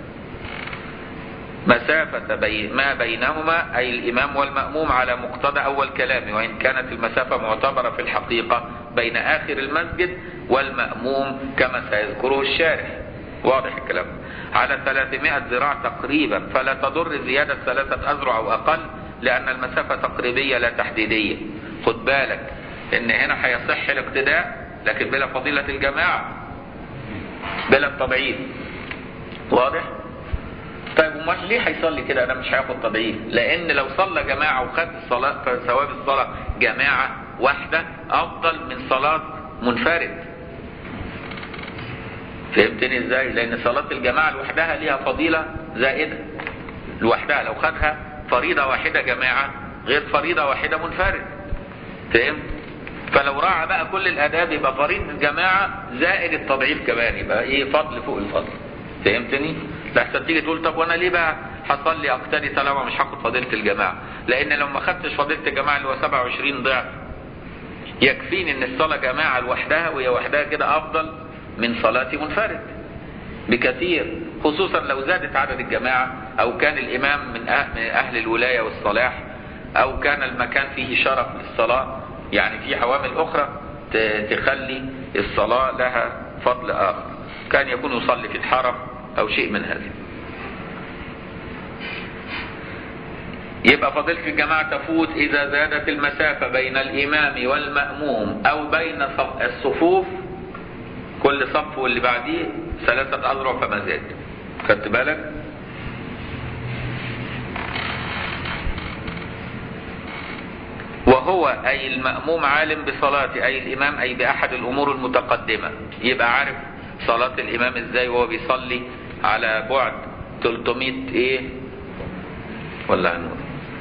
مسافة بي ما بينهما أي الإمام والمأموم على مقتضى أول كلامه، وإن كانت المسافة معتبرة في الحقيقة بين آخر المسجد والمأموم كما سيذكره الشارح. واضح الكلام؟ على ثلاثمائة ذراع تقريبا، فلا تضر زيادة ثلاثة أذرع أو أقل، لأن المسافة تقريبية لا تحديدية. خد بالك إن هنا هيصح الاقتداء لكن بلا فضيلة الجماعة، بلا التضعيف. واضح؟ طيب امال ليه هيصلي كده؟ انا مش هياخد تضعيف، لان لو صلى جماعه وخد الصلاه فثواب الصلاه جماعه واحده افضل من صلاه منفرد. فهمتني ازاي؟ لان صلاه الجماعه لوحدها ليها فضيله زائده لوحدها، لو خدها فريضه واحده جماعه غير فريضه واحده منفرد. فهمت؟ فلو راعى بقى كل الاداب يبقى فريضه الجماعه زائد التضعيف كمان، يبقى ايه؟ فضل فوق الفضل. فهمتني؟ لحسن تيجي تقول طب وانا ليه بقى هصلي اقتدي طالما مش هاخد فضيله الجماعه؟ لان لو ما خدتش فضيله الجماعه اللي هو سبعة وعشرين ضعف، يكفيني ان الصلاه جماعه لوحدها وهي وحدها كده افضل من صلاتي منفرد بكثير، خصوصا لو زادت عدد الجماعه او كان الامام من اهل الولايه والصلاح او كان المكان فيه شرف للصلاه، يعني في عوامل اخرى تخلي الصلاه لها فضل اخر، كان يكون يصلي في الحرم او شيء من هذا. يبقى فضيلة الجماعة تفوت اذا زادت المسافة بين الامام والمأموم او بين الصفوف، كل صف واللي بعديه ثلاثة اذرع فما زاد. خدت بالك؟ وهو اي المأموم عالم بصلاته، اي الامام اي باحد الامور المتقدمة، يبقى عارف صلاة الامام ازاي وهو بيصلي على بعد ثلاثمائة ايه ولا عنه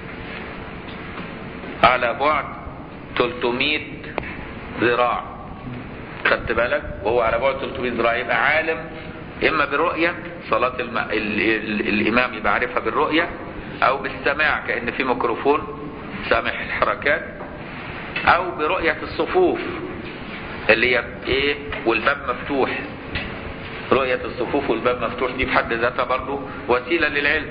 على بعد ثلاثمائة ذراع. خدت بالك؟ وهو على بعد ثلاثمائة ذراع، يبقى عالم اما بالرؤية، صلاة الم... ال... ال... الامام يبقى عارفها بالرؤية او بالسماع كأن في ميكروفون سامح الحركات، او برؤية الصفوف اللي هي ايه والباب مفتوح. رؤية الصفوف والباب مفتوح دي بحد ذاتها برضو وسيلة للعلم.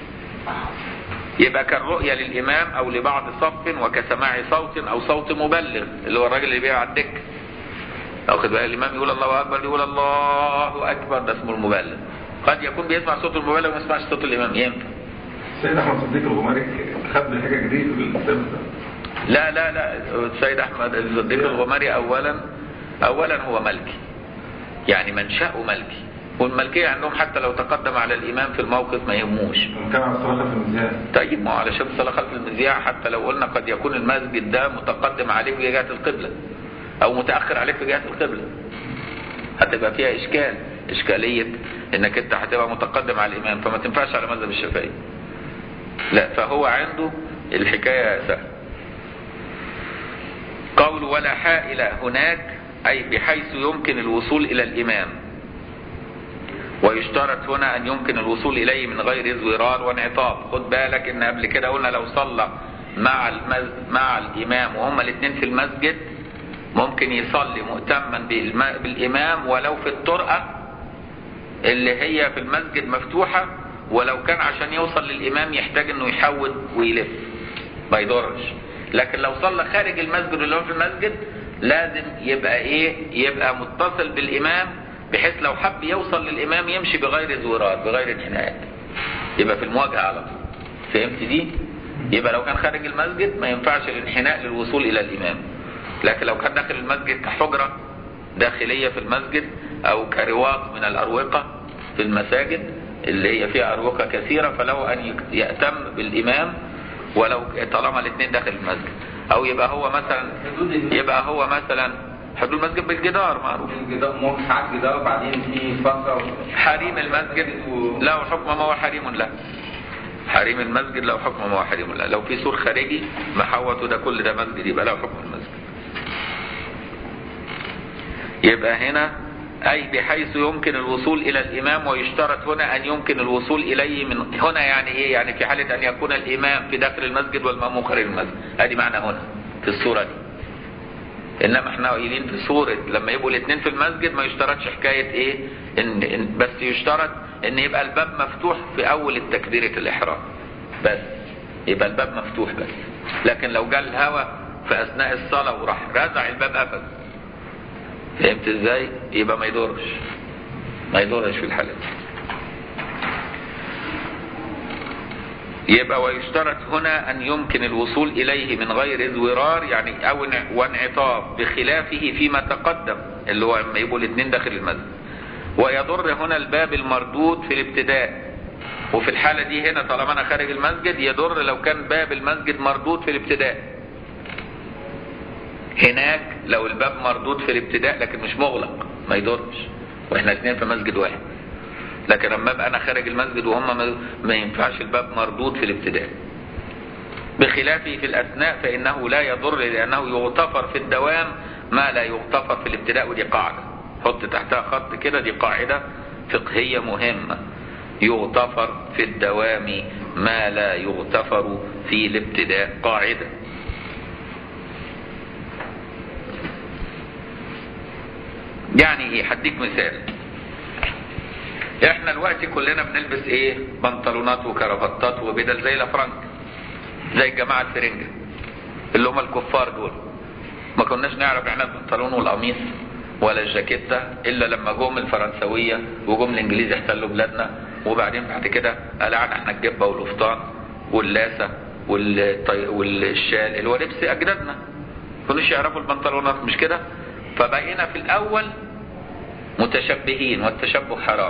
يبقى كالرؤية للإمام أو لبعض صف، وكسماع صوت أو صوت مبلغ اللي هو الراجل اللي بيقع على الدكة. أخذ بقى الإمام يقول الله أكبر يقول الله أكبر، ده اسمه المبلغ. قد يكون بيسمع صوت المبلغ وما يسمعش صوت الإمام، ينفع. السيد أحمد صديق الغماري خد حاجة جديدة في الكتاب ده. لا لا لا السيد أحمد الصديق الغماري أولا أولا هو ملكي، يعني منشأه ملكي، والملكية عندهم حتى لو تقدم على الإمام في الموقف ما يهموش. كان على الصلاة خلف المذياع. طيب ما هو علشان الصلاة خلف المذياع، حتى لو قلنا قد يكون المسجد ده متقدم عليك في جهة القبلة أو متأخر عليك في جهة القبلة، هتبقى فيها إشكال، إشكالية إنك أنت هتبقى متقدم على الإمام، فما تنفعش على مذهب الشافعي. لا، فهو عنده الحكاية سهلة. قول ولا حائل هناك أي بحيث يمكن الوصول إلى الإمام، ويشترط هنا أن يمكن الوصول إليه من غير ازورار وانعطاف. خد بالك إن قبل كده قلنا لو صلى مع المز... مع الإمام وهما الاثنين في المسجد ممكن يصلي مؤتما بالم... بالإمام ولو في الطرقة اللي هي في المسجد مفتوحة، ولو كان عشان يوصل للإمام يحتاج إنه يحود ويلف ما يضرش. لكن لو صلى خارج المسجد اللي هو في المسجد لازم يبقى ايه؟ يبقى متصل بالامام بحيث لو حب يوصل للامام يمشي بغير زورات بغير انحناءات، يبقى في المواجهه على طول. فهمت دي؟ يبقى لو كان خارج المسجد ما ينفعش الانحناء للوصول الى الامام. لكن لو كان داخل المسجد كحجرة داخلية في المسجد او كرواق من الاروقة في المساجد اللي هي فيها اروقة كثيرة، فله ان يأتم بالامام ولو طالما الاثنين داخل المسجد. او يبقى هو مثلا يبقى هو مثلا حدود المسجد بالجدار معروف. الجدار مو ساعات جدار وبعدين في فترة حريم المسجد له حكم ما هو حريم له. حريم المسجد له حكم ما هو حريم له. لو في سور خارجي محوته ده كل ده مسجد يبقى له حكم المسجد. يبقى هنا أي بحيث يمكن الوصول إلى الإمام، ويشترط هنا أن يمكن الوصول إليه من هنا. يعني إيه؟ يعني في حالة أن يكون الإمام في داخل المسجد والمأموم خارج المسجد. هذه معنى هنا في الصورة دي. إنما إحنا قايلين في صورة لما يبقوا الاثنين في المسجد ما يشترطش حكاية إيه؟ إن, إن بس يشترط إن يبقى الباب مفتوح في أول التكبيرة الإحرام بس، يبقى الباب مفتوح بس. لكن لو جاء الهواء في أثناء الصلاة وراح رزع الباب قفل، فهمت ازاي؟ يبقى ما يدورش ما يدورش في الحالة دي. يبقى ويشترط هنا ان يمكن الوصول اليه من غير ازورار يعني او وانعطاف بخلافه فيما تقدم اللي هو لما يبقوا الاثنين داخل المسجد. ويضر هنا الباب المردود في الابتداء، وفي الحالة دي هنا طالما انا خارج المسجد يضر لو كان باب المسجد مردود في الابتداء. هناك لو الباب مردود في الابتداء لكن مش مغلق ما يضرش، واحنا الاثنين في مسجد واحد. لكن لما ابقى انا خارج المسجد وهم ما ينفعش الباب مردود في الابتداء. بخلافه في الاثناء فانه لا يضر لانه يغتفر في الدوام ما لا يغتفر في الابتداء. ودي قاعده حط تحتها خط كده، دي قاعده فقهيه مهمه. يغتفر في الدوام ما لا يغتفر في الابتداء، قاعده. يعني ايه؟ هديك مثال. احنا دلوقتي كلنا بنلبس ايه؟ بنطلونات وكرافتات وبدل زي الافرنج، زي الجماعه الفرنجه اللي هم الكفار دول. ما كناش نعرف احنا البنطلون والقميص ولا الجاكيته الا لما جم الفرنسويه وجم الانجليز يحتلوا بلادنا، وبعدين بعد كده قلعنا احنا الجبه والقفطان واللاسه والشال اللي هو لبس اجدادنا. ما كانوش يعرفوا البنطلونات مش كده؟ فبقينا في الاول متشبهين والتشبه حرام،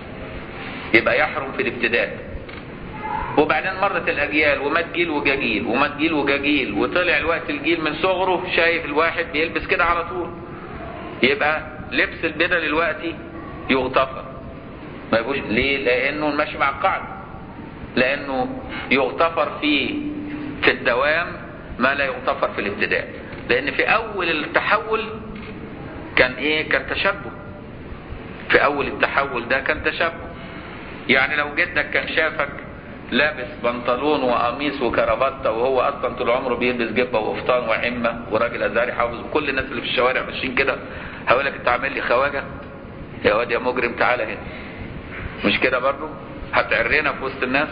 يبقى يحرم في الابتداء. وبعدين مرت الاجيال ومات جيل وجاجيل ومات جيل وجاجيل وطلع الوقت الجيل من صغره شايف الواحد بيلبس كده على طول، يبقى لبس البدل الوقتي يغتفر. ما يبقوش ليه؟ لانه ماشي مع القاعده، لانه يغتفر في في الدوام ما لا يغتفر في الابتداء. لان في اول التحول كان ايه؟ كان تشبه. في اول التحول ده كان تشبه. يعني لو جدك كان شافك لابس بنطلون وقميص وكرافته وهو اصلا طول عمره بيلبس جبه وقفطان وعمه وراجل ازهري حافظ، وكل الناس اللي في الشوارع ماشيين كده، هقول لك انت عامل لي خواجه يا واد يا مجرم تعالى هنا. مش كده برضه؟ هتعرينا في وسط الناس،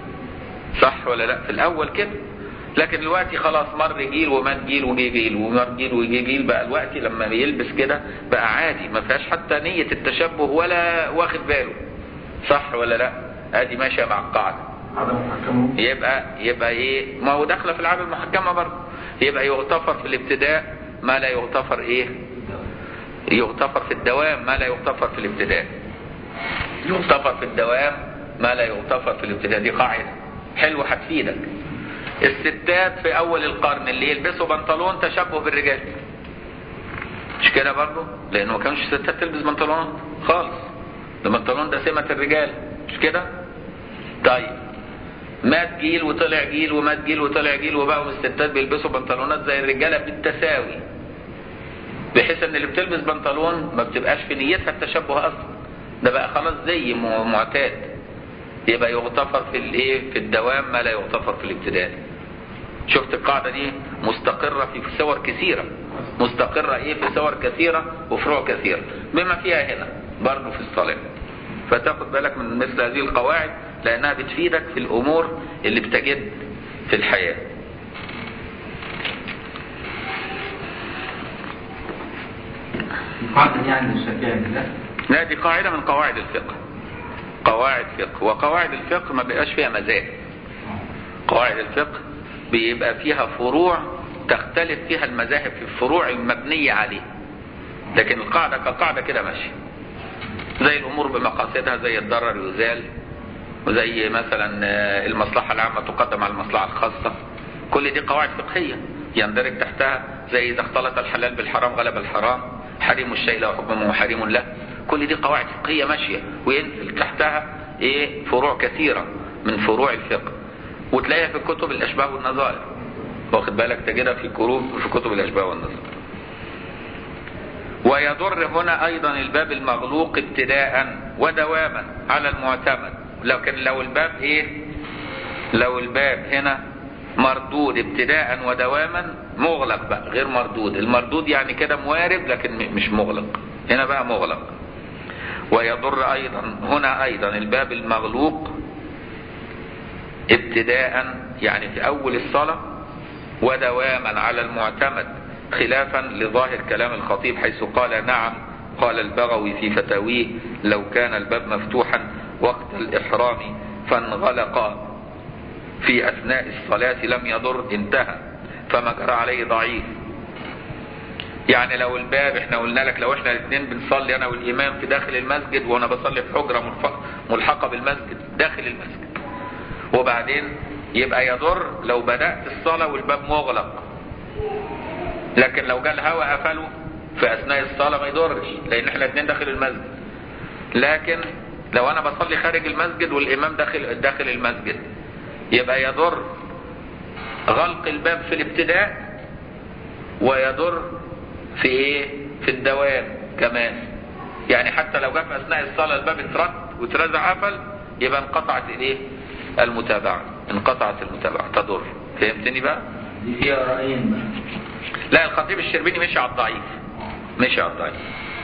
صح ولا لا؟ في الاول كده. لكن دلوقتي خلاص مر جيل ومات جيل وجي جيل ومر جيل وجي جيل، بقى الوقت لما بيلبس كده بقى عادي، ما فيهاش حتى نية التشبه ولا واخد باله، صح ولا لا؟ ادي ماشيه مع القاعده. عدم محكمه. يبقى يبقى ايه؟ ما هو داخله في العاده المحكمه برضه. يبقى يغتفر في الابتداء ما لا يغتفر ايه؟ يغتفر في الدوام ما لا يغتفر في الابتداء. يغتفر في الدوام ما لا يغتفر في الابتداء، دي قاعده حلوه هتفيدك. الستات في اول القرن اللي يلبسوا بنطلون تشبه بالرجال، مش كده برضه؟ لانه ما كانش الستات تلبس بنطلونات خالص، البنطلون ده سمة الرجال، مش كده؟ طيب مات جيل وطلع جيل ومات جيل وطلع جيل وبقوا الستات بيلبسوا بنطلونات زي الرجاله بالتساوي، بحيث ان اللي بتلبس بنطلون ما بتبقاش في نيتها التشبه اصلا، ده بقى خلاص زي معتاد. يبقى يغتفر في الايه؟ في الدوام ما لا يغتفر في الابتداء. شفت القاعده دي مستقره في صور كثيره، مستقره ايه؟ في صور كثيره وفروع كثيره، بما فيها هنا برضه في الصلاه. فتاخد بالك من مثل هذه القواعد لانها بتفيدك في الامور اللي بتجد في الحياه. القاعدة دي عند الشافعي لا؟ لا، دي قاعدة من قواعد الفقه، قواعد فقه. وقواعد الفقه ما بقاش فيها مزاج، قواعد الفقه بيبقى فيها فروع تختلف فيها المذاهب في الفروع المبنية عليه، لكن القاعدة كقاعدة كده ماشية. زي الأمور بمقاصدها، زي الضرر يزال، وزي مثلا المصلحة العامة تقدم على المصلحة الخاصة. كل دي قواعد فقهية يندرج تحتها، زي إذا اختلط الحلال بالحرام غلب الحرام، حريم الشيء له حكمه وحريم له. كل دي قواعد فقهية ماشية، وينزل تحتها ايه فروع كثيرة من فروع الفقه، وتلاقيها في كتب الأشباه والنظائر. واخد بالك تجدها في كروب في كتب الأشباه والنظائر. ويضر هنا أيضا الباب المغلوق ابتداء ودواما على المعتمد. لكن لو الباب ايه لو الباب هنا مردود ابتداء ودواما، مغلق بقى غير مردود. المردود يعني كده موارب لكن مش مغلق، هنا بقى مغلق. ويضر أيضا هنا أيضا الباب المغلوق ابتداء يعني في أول الصلاة، ودواما على المعتمد، خلافا لظاهر كلام الخطيب حيث قال نعم قال البغوي في فتاويه لو كان الباب مفتوحا وقت الإحرام فانغلق في أثناء الصلاة لم يضر، انتهى، فما جرى عليه ضعيف. يعني لو الباب احنا قلنا لك لو احنا الاثنين بنصلي انا والامام في داخل المسجد، وانا بصلي في حجرة ملحقة بالمسجد داخل المسجد، وبعدين يبقى يضر لو بدأت الصلاة والباب مغلق. لكن لو جاء الهواء قفله في اثناء الصلاة ما يضرش، لان احنا الاثنين داخل المسجد. لكن لو انا بصلي خارج المسجد والامام داخل داخل المسجد، يبقى يضر غلق الباب في الابتداء، ويضر في ايه في الدوام كمان. يعني حتى لو جاء في اثناء الصلاة الباب اترد وترزع قفل، يبقى انقطعت الايه المتابعة، انقطعت المتابعة تضر. فهمتني بقى؟ دي فيها رأيين بقى. لا الخطيب الشربيني مشي على الضعيف، مشي على الضعيف.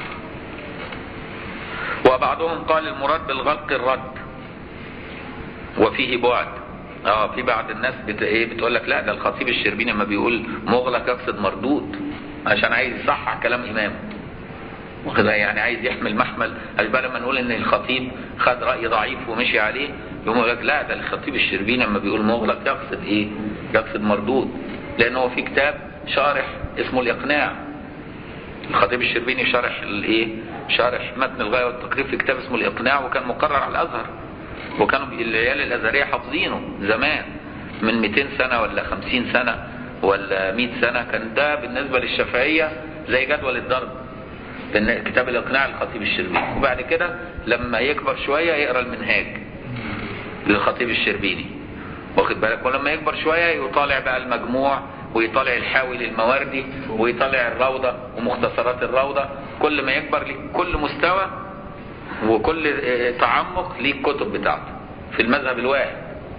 وبعضهم قال المراد بالغلق الرد وفيه بعد. اه في بعض الناس بت... ايه بتقول لك لا ده الخطيب الشربيني لما بيقول مغلق يقصد مردود، عشان عايز يصحح كلام امامه، وكذا يعني عايز يحمل محمل. أشبه لما نقول ان الخطيب خد رأي ضعيف ومشي عليه، يقول لك لا ده الخطيب الشربيني لما بيقول مغلق يقصد ايه يقصد مردود، لانه في كتاب شارح اسمه الإقناع. الخطيب الشربيني شارح الايه شارح متن الغاية والتقريب في كتاب اسمه الإقناع، وكان مقرر على الازهر، وكانوا العيال الازهريه حافظينه زمان من مئتين سنة ولا خمسين سنة ولا مئة سنة. كان ده بالنسبة للشافعية زي جدول الضرب، كتاب الإقناع للخطيب الشربيني. وبعد كده لما يكبر شوية يقرأ المنهاج للخطيب الشربيني، واخد بالك. ولما يكبر شوية يطالع بقى المجموع، ويطالع الحاوي للمواردي، ويطالع الروضة ومختصرات الروضة. كل ما يكبر لكل مستوى وكل تعمق ليه الكتب بتاعته في المذهب الواحد.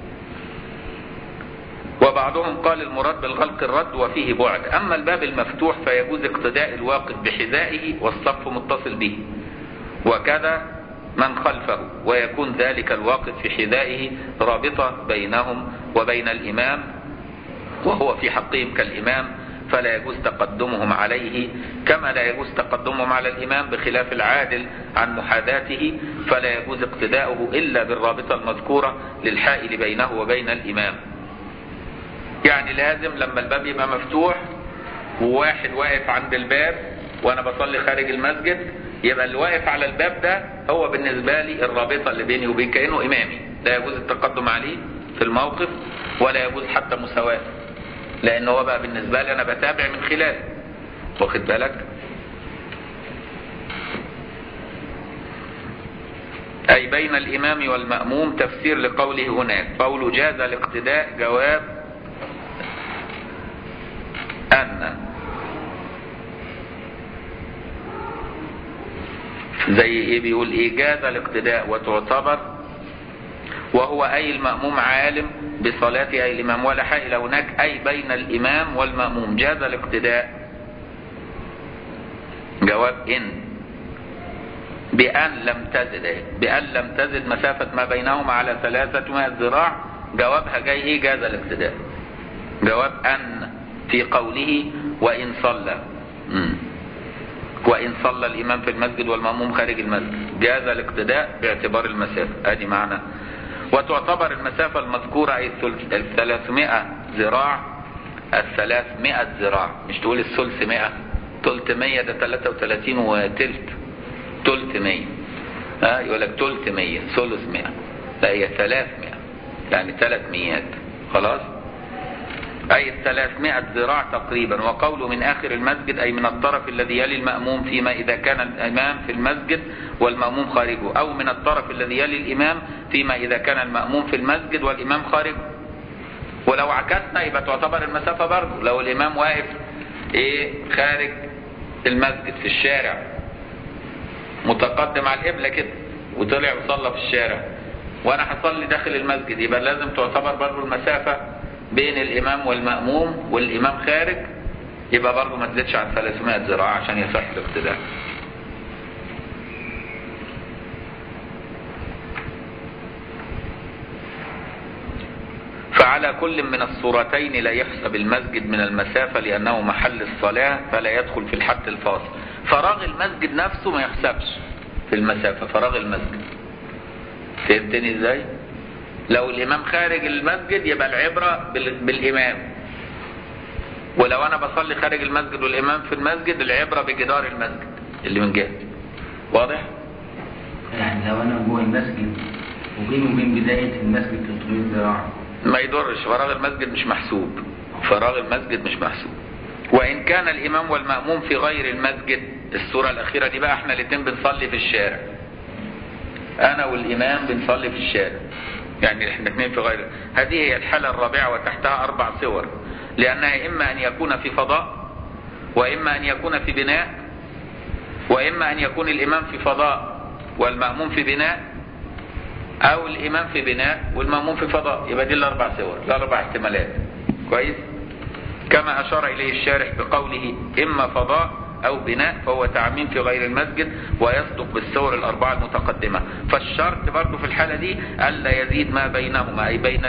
وبعضهم قال المراد بالغلق الرد وفيه بعد. أما الباب المفتوح فيجوز اقتداء الواقف بحذائه والصف متصل به، وكذا من خلفه، ويكون ذلك الواقف في حذائه رابطة بينهم وبين الإمام، وهو في حقهم كالإمام، فلا يجوز تقدمهم عليه كما لا يجوز تقدمهم على الإمام، بخلاف العادل عن محاذاته، فلا يجوز اقتداؤه إلا بالرابطة المذكورة للحائل بينه وبين الإمام. يعني لازم لما الباب يبقى مفتوح وواحد واقف عند الباب وأنا بصلي خارج المسجد، يبقى اللي واقف على الباب ده هو بالنسبة لي الرابطة اللي بيني وبين كأنه إمامي، لا يجوز التقدم عليه في الموقف، ولا يجوز حتى مساواة، لأن هو بقى بالنسبة لي أنا بتابع من خلاله، واخد بالك. أي بين الإمام والمأموم. تفسير لقوله هناك، قوله جاز الاقتداء جواب أن، زي إيه بيقول إيه جاز الاقتداء وتعتبر، وهو أي المأموم عالم بصلاته أي الإمام، ولا حائل هناك أي بين الإمام والمأموم. جاز الاقتداء جواب إن بأن لم تزد بأن لم تزد مسافة ما بينهما على ثلاثة ذراع، جوابها جاي إيه جاز الاقتداء. جواب أن في قوله وإن صلى وإن صلى الإمام في المسجد والمأموم خارج المسجد، جاز الاقتداء باعتبار المسافة. ادي معنى وتعتبر المسافة المذكورة أي الثلاثمائة ذراع، الثلاثمائة ذراع، مش تقول الثلث مائة، تلتمية ده ثلاثة وثلاثين وتلت، تلتمية، ها يقول لك تلتمية ثلث مائة، لا هي ثلاثمائة يعني ثلاث مئات، خلاص. أي الثلاثمائة ذراع تقريبا. وقوله من آخر المسجد أي من الطرف الذي يلي المأموم فيما إذا كان الإمام في المسجد والمأموم خارجه، أو من الطرف الذي يلي الإمام فيما إذا كان المأموم في المسجد والإمام خارجه. ولو عكسنا يبقى تعتبر المسافة برضه، لو الإمام واقف إيه خارج المسجد في الشارع متقدم على القبلة كده وطلع وصلى في الشارع وأنا هصلي داخل المسجد، يبقى لازم تعتبر برضه المسافة بين الإمام والمأموم والإمام خارج، يبقى برضه ما تزيدش عن ثلاثمائة ذراع عشان يصح الاقتداء. فعلى كل من الصورتين لا يحسب المسجد من المسافة لأنه محل الصلاة فلا يدخل في الحد الفاصل. فراغ المسجد نفسه ما يحسبش في المسافة، فراغ المسجد. فهمتني ازاي؟ لو الإمام خارج المسجد يبقى العبرة بالإمام، ولو أنا بصلي خارج المسجد والإمام في المسجد العبرة بجدار المسجد اللي من جهة. واضح؟ يعني لو أنا جوه المسجد وبيني وبين بداية المسجد ثلاثمائة ذراع ما يضرش، فراغ المسجد مش محسوب، فراغ المسجد مش محسوب. وإن كان الإمام والمأموم في غير المسجد، الصورة الأخيرة دي بقى احنا الاتنين بنصلي في الشارع، أنا والإمام بنصلي في الشارع، يعني احنا اثنين في غير. هذه هي الحالة الرابعة وتحتها أربع صور، لأنها إما أن يكون في فضاء، وإما أن يكون في بناء، وإما أن يكون الإمام في فضاء والمأموم في بناء، أو الإمام في بناء والمأموم في فضاء. يبقى دي الأربع صور، الأربع احتمالات. كويس؟ كما أشار إليه الشارح بقوله إما فضاء أو بناء، فهو تعميم في غير المسجد ويصدق بالصور الأربعة المتقدمة. فالشرط برضو في الحالة دي ألا يزيد ما بينهما، أي بين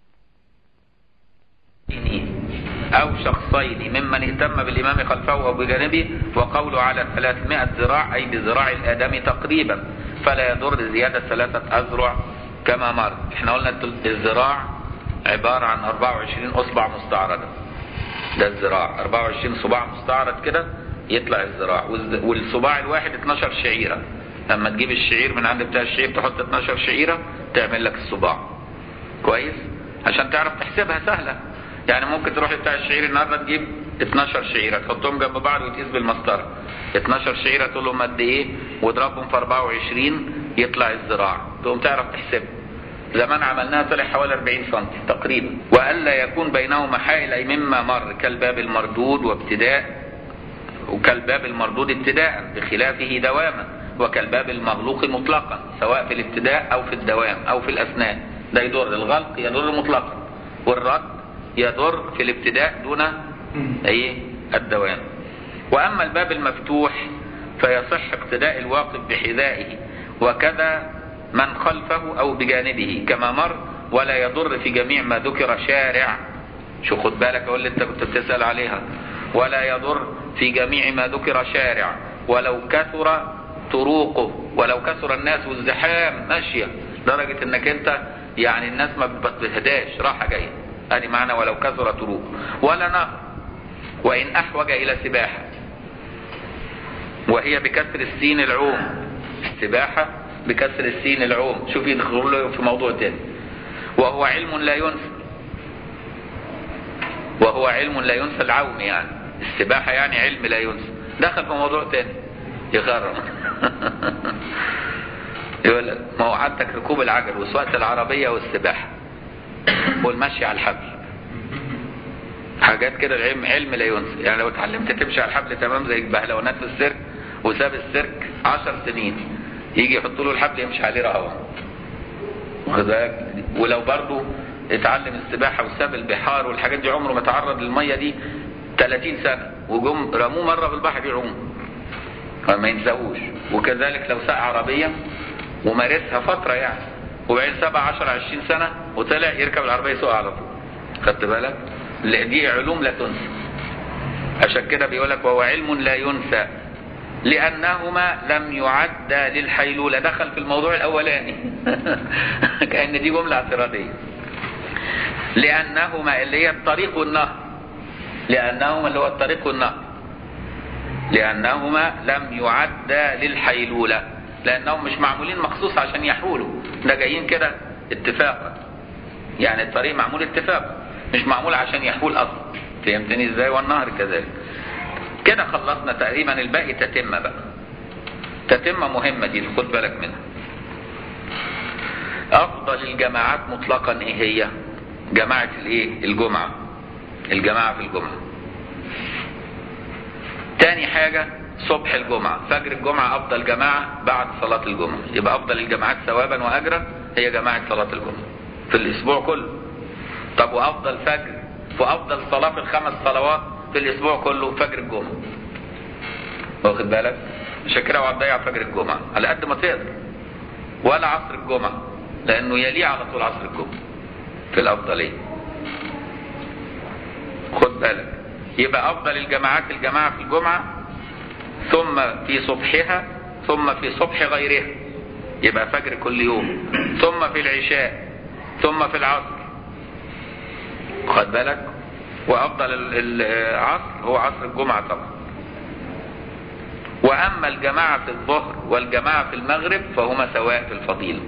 أو شخصين ممن اهتم بالإمام خلفه أو بجانبه. وقوله على ثلاثمائة ذراع أي بذراع الآدمي تقريبا، فلا يضر زيادة ثلاثة أذرع كما مر. احنا قلنا الذراع عبارة عن أربعة وعشرين أصبع مستعرضة، ده الذراع أربعة وعشرين صباع مستعرض كده يطلع الذراع، والصباع الواحد اتناشر شعيرة. لما تجيب الشعير من عند بتاع الشعير تحط اتناشر شعيرة تعمل لك الصباع. كويس؟ عشان تعرف تحسبها سهلة، يعني ممكن تروح بتاع الشعير النهارده تجيب اتناشر شعيرة تحطهم جنب بعض وتقيس بالمسطرة، اتناشر شعيرة تقول لهم قد ايه واضربهم في أربعة وعشرين يطلع الذراع، تقوم تعرف تحسبها. زمان عملناها طلع حوالي أربعين سنتي تقريبا. وألا يكون بينهما حائل أي مما مر كالباب المردود وابتداء، وكالباب المردود ابتداء بخلافه دواما، وكالباب المغلوق مطلقا سواء في الابتداء أو في الدوام أو في الأثناء. ده يضر، الغلق يضر مطلقا، والرد يضر في الابتداء دون أي الدوام. وأما الباب المفتوح فيصح اقتداء الواقف بحذائه، وكذا من خلفه أو بجانبه كما مر، ولا يضر في جميع ما ذكر شارع. شو خد بالك أقول اللي أنت كنت بتسأل عليها، ولا يضر في جميع ما ذكر شارع ولو كثر طرقه، ولو كثر الناس والزحام ماشية درجة انك انت يعني الناس ما بتهداش راحة جاية، ادي معنى ولو كثر طرقه. ولا نهر وإن أحوج إلى سباحة، وهي بكسر السين العوم، السباحة بكسر السين العوم. شوف يدخلوا له في موضوع تاني، وهو علم لا ينسى، وهو علم لا ينسى العوم، يعني السباحة يعني علم لا ينسى. دخل في موضوع تاني يغرم يقول لك ما هو عندك ركوب العجل وسواقة العربية والسباحة والمشي على الحبل، حاجات كده العلم علم لا ينسى. يعني لو اتعلمت تمشي على الحبل تمام زي البهلوانات في السيرك، وساب السيرك عشر سنين يجي يحطوا له الحبل يمشي عليه رهوة. ولو برضه اتعلم السباحة وساب البحار والحاجات دي عمره ما تعرض للمية دي ثلاثين سنة، وجم رموه مرة في البحر يعوم ما ينساهوش. وكذلك لو ساق عربية ومارسها فترة يعني، وبعدين سبع عشر عشرين سنة وطلع يركب العربية يسوق على طول. خدت بالك؟ دي علوم لا تنسى. عشان كده بيقول لك وهو علم لا ينسى لأنهما لم يعد للحيلولة. دخل في الموضوع الأولاني كأن دي جملة اعتراضية. لأنهما اللي هي الطريق والنهر، لأنهما اللي هو الطريق والنهر، لأنهما لم يعد للحيلولة، لأنهم مش معمولين مخصوص عشان يحولوا، ده جايين كده اتفاقا. يعني الطريق معمول اتفاقا، مش معمول عشان يحول أصلا. فهمتني ازاي؟ والنهر كذلك. كده خلصنا تقريبا، الباقي تتمة بقى. تتمة مهمة دي خد بالك منها. أفضل الجماعات مطلقا إيه هي؟ جماعة الإيه؟ الجمعة. الجماعة في الجمعة. تاني حاجة صبح الجمعة، فجر الجمعة أفضل جماعة بعد صلاة الجمعة. يبقى أفضل الجماعات ثوابا وأجرا هي جماعة صلاة الجمعة في الأسبوع كله. طب وأفضل فجر وأفضل صلاة في الخمس صلوات في الأسبوع كله فجر الجمعة. واخد بالك؟ مش كده اوعى تضيع فجر الجمعة على قد ما تقدر، ولا عصر الجمعة لأنه يليه على طول عصر الجمعة في الأفضلية. خد بالك. يبقى أفضل الجماعات الجماعة في الجمعة، ثم في صبحها، ثم في صبح غيرها، يبقى فجر كل يوم، ثم في العشاء، ثم في العصر. خد بالك. وأفضل العصر هو عصر الجمعة طبعا. وأما الجماعة في الظهر والجماعة في المغرب فهما سواء في الفضيلة.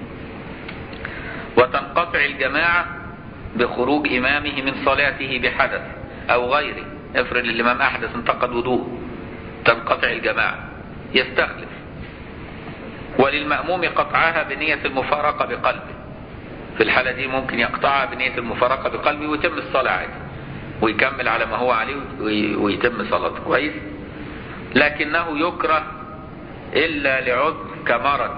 وتنقطع الجماعة بخروج إمامه من صلاته بحدث أو غيره. افرض الإمام أحدث انتقد وضوء، تنقطع الجماعة، يستخلف. وللمأموم قطعها بنية المفارقة بقلبه. في الحالة دي ممكن يقطعها بنية المفارقة بقلبه ويتم الصلاة عادي، ويكمل على ما هو عليه ويتم صلاته كويس. لكنه يكره إلا لعذر كمرض.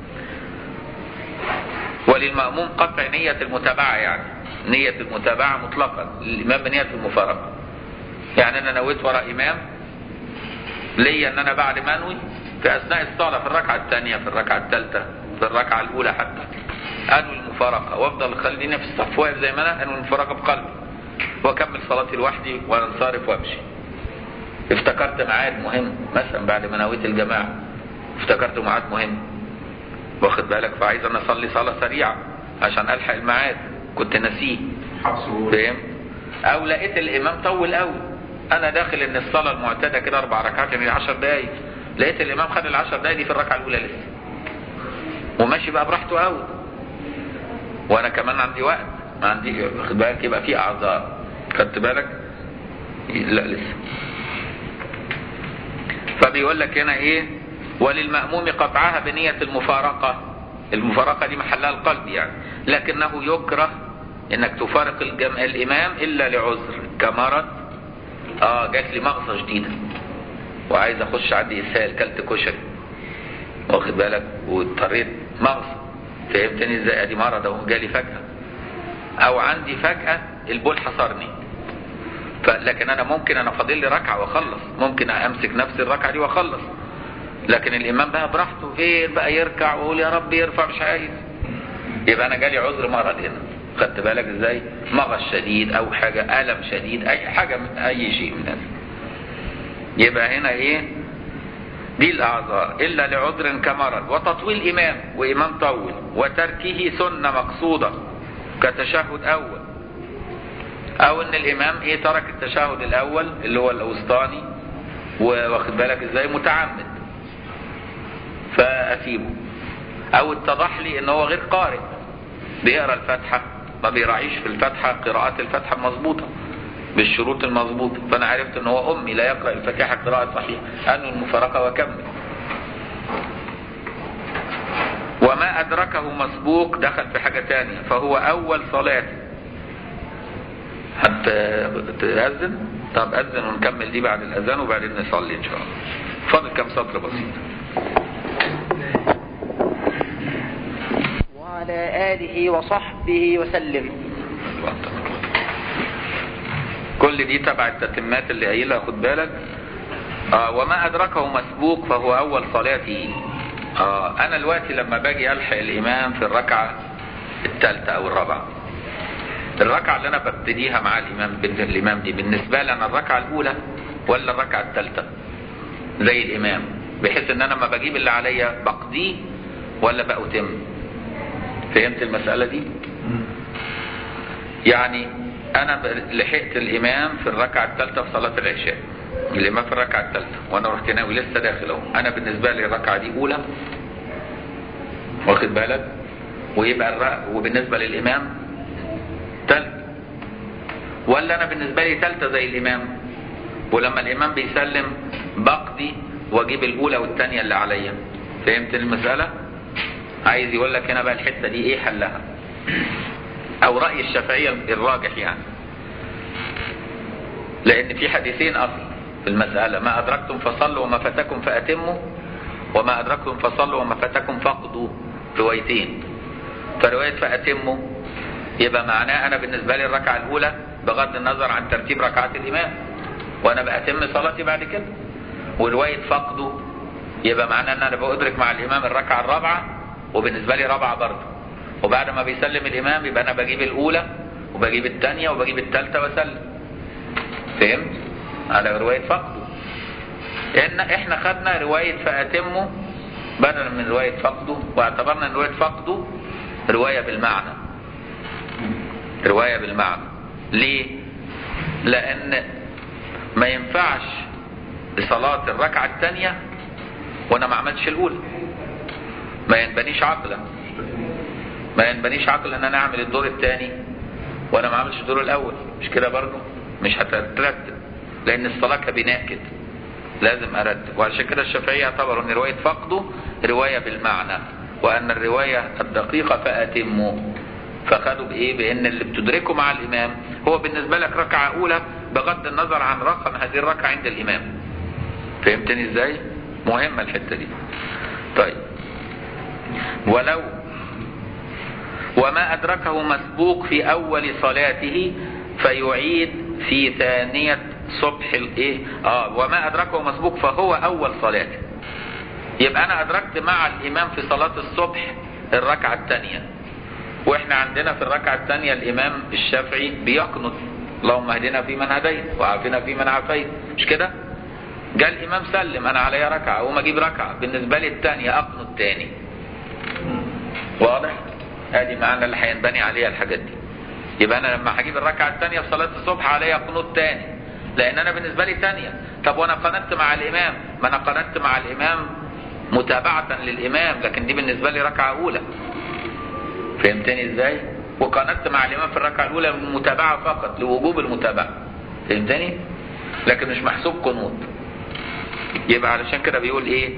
وللمأموم قطع نية المتابعة، يعني نية المتابعة مطلقا الإمام بنية المفارقة. يعني أنا نويت وراء إمام ليا أن أنا بعد ما أنوي في أثناء الصلاة في الركعة الثانية في الركعة الثالثة في الركعة الأولى حتى أنوي المفارقة، وأفضل خليني في الصف واقف زي ما أنا أنوي المفارقة بقلبي، وأكمل صلاتي لوحدي وأنصرف وأمشي. افتكرت ميعاد مهم مثلا بعد ما نويت الجماعة، افتكرت ميعاد مهم، واخد بالك، فعايز أنا أصلي صلاة سريعة عشان ألحق الميعاد كنت ناسيه، فاهم؟ أو لقيت الإمام طول قوي، أنا داخل إن الصلاة المعتادة كده أربع ركعات يعني عشر دقايق، لقيت الإمام خد العشر دقايق دي في الركعة الأولى لسه، وماشي بقى براحته قوي، وأنا كمان عندي وقت ما عندي، واخد بالك، يبقى في أعذار. خدت بالك؟ لا لسه. فبيقول لك هنا إيه؟ وللمأموم قطعها بنية المفارقة. المفارقة دي محلها القلب يعني، لكنه يكره انك تفارق الجم... الامام الا لعذر كمرض. اه جات لي مغصة جديدة وعايز اخش عندي اسهال، كلت كشري، واخد بالك، واضطريت مغصة، فهمتني ازاي؟ ادي مرض اهو جالي فجأة، او عندي فجأة البول حصرني، لكن انا ممكن انا فاضل لي ركعة واخلص، ممكن امسك نفس الركعة دي واخلص، لكن الامام بقى براحته فين بقى يركع ويقول يا رب يرفع، مش عايز، يبقى انا جالي عذر مرض هنا. خدت بالك ازاي؟ مغص شديد او حاجة الم شديد، اي حاجة من اي شيء من هذا. يبقى هنا ايه؟ دي الاعذار الا لعذر كمرض. وتطويل امام، وامام طول، وتركه سنة مقصودة كتشهد اول، او ان الامام ايه ترك التشهد الاول اللي هو الاوسطاني، واخد بالك ازاي، متعمد فاسيبه، او اتضح لي ان هو غير قارئ بيقرا الفاتحه ما بيراعيش في الفاتحه قراءات الفاتحه المظبوطه بالشروط المظبوطه، فانا عرفت ان هو امي لا يقرا الفاتحه قراءه صحيحه، انه المفارقه واكمل. وما ادركه مسبوق دخل في حاجه ثانيه، فهو اول صلاته. حتى تأذن؟ طب أذن ونكمل دي بعد الأذان وبعدين نصلي إن شاء الله. فاضل كم سطر بسيط. وعلى آله وصحبه وسلم. كل دي تبع التتمات اللي قايلها، خد بالك. آه وما أدركه مسبوق فهو أول صلاته. آه أنا دلوقتي لما باجي ألحق الإمام في الركعة الثالثة أو الرابعة، الركعة اللي أنا ببتديها مع الإمام الإمام دي بالنسبة لي أنا الركعة الأولى ولا الركعة الثالثة؟ زي الإمام بحيث ان انا لما بجيب اللي عليا بقضيه ولا بأتم. فهمت المسألة دي؟ يعني انا لحقت الامام في الركعة الثالثة في صلاة العشاء، الامام في الركعة الثالثة وانا رحت ناوي لسه داخل اهو، انا بالنسبة لي الركعة دي اولى، واخد بالك؟ ويبقى الرق وبالنسبة للامام ثالثة، ولا انا بالنسبة لي ثالثة زي الامام ولما الامام بيسلم بقضي واجيب الاولى والثانية اللي عليا. فهمت المسألة؟ عايز يقول لك هنا بقى الحتة دي ايه حلها، او رأي الشافعية الراجح يعني، لان في حديثين اصلا في المسألة: ما ادركتم فصلوا وما فاتكم فاتموا، وما ادركتم فصلوا وما فاتكم فاقضوا، روايتين. فرواية فاتموا يبقى معناه انا بالنسبة لي الركعة الاولى بغض النظر عن ترتيب ركعات الامام وانا بأتم صلاتي بعد كده، ورواية فاقضوا يبقى معناه ان انا بأدرك مع الامام الركعة الرابعة وبالنسبة لي رابعة برضه، وبعد ما بيسلم الامام يبقى انا بجيب الاولى وبجيب الثانية وبجيب الثالثة واسلم. فهمت؟ على رواية فقدوا. ان احنا خدنا رواية فاتموا بدلا من رواية فقدوا، واعتبرنا ان رواية فقدوا رواية بالمعنى، رواية بالمعنى. ليه؟ لان ما ينفعش لصلاة الركعة الثانية وانا ما عملتش الاولى، ما ينبنيش عقلا، ما ينبنيش عقل ان انا اعمل الدور الثاني وانا ما عملش الدور الاول، مش كده برضه؟ مش هترتب، لان الصلاة كبناء كده لازم ارتب. وعشان كده الشافعية اعتبروا ان رواية فقده رواية بالمعنى، وان الرواية الدقيقة فاتموا، فخدوا بايه؟ بان اللي بتدركه مع الامام هو بالنسبة لك ركعة اولى بغض النظر عن رقم هذه الركعة عند الامام. فهمتني ازاي؟ مهمة الحتة دي. طيب، ولو وما أدركه مسبوق في أول صلاته فيعيد في ثانية صبح الإيه؟ آه وما أدركه مسبوق فهو أول صلاته. يبقى أنا أدركت مع الإمام في صلاة الصبح الركعة الثانية، وإحنا عندنا في الركعة الثانية الإمام الشافعي بيقنط: اللهم اهدنا فيمن هديت وعافنا فيمن عافيت، مش كده؟ جاء الإمام سلم، أنا عليا ركعة وما أجيب ركعة، بالنسبة لي الثانية أقنط تاني. واضح؟ ادي معنى اللي هينبني عليها الحاجات دي. يبقى انا لما هجيب الركعه الثانيه في صلاه الصبح عليها قنوت ثاني، لان انا بالنسبه لي ثانيه. طب وانا قنت مع الامام؟ ما انا قنت مع الامام متابعه للامام، لكن دي بالنسبه لي ركعه اولى. فهمتني ازاي؟ وقنت مع الامام في الركعه الاولى متابعه فقط لوجوب المتابعه. فهمتني؟ لكن مش محسوب قنوت. يبقى علشان كده بيقول ايه؟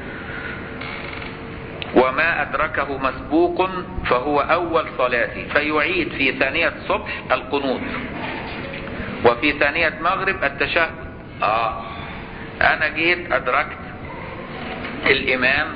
وما أدركه مسبوق فهو أول صلاته فيعيد في ثانية صبح القنوت، وفي ثانية مغرب التشهد. آه أنا جيت أدركت الإمام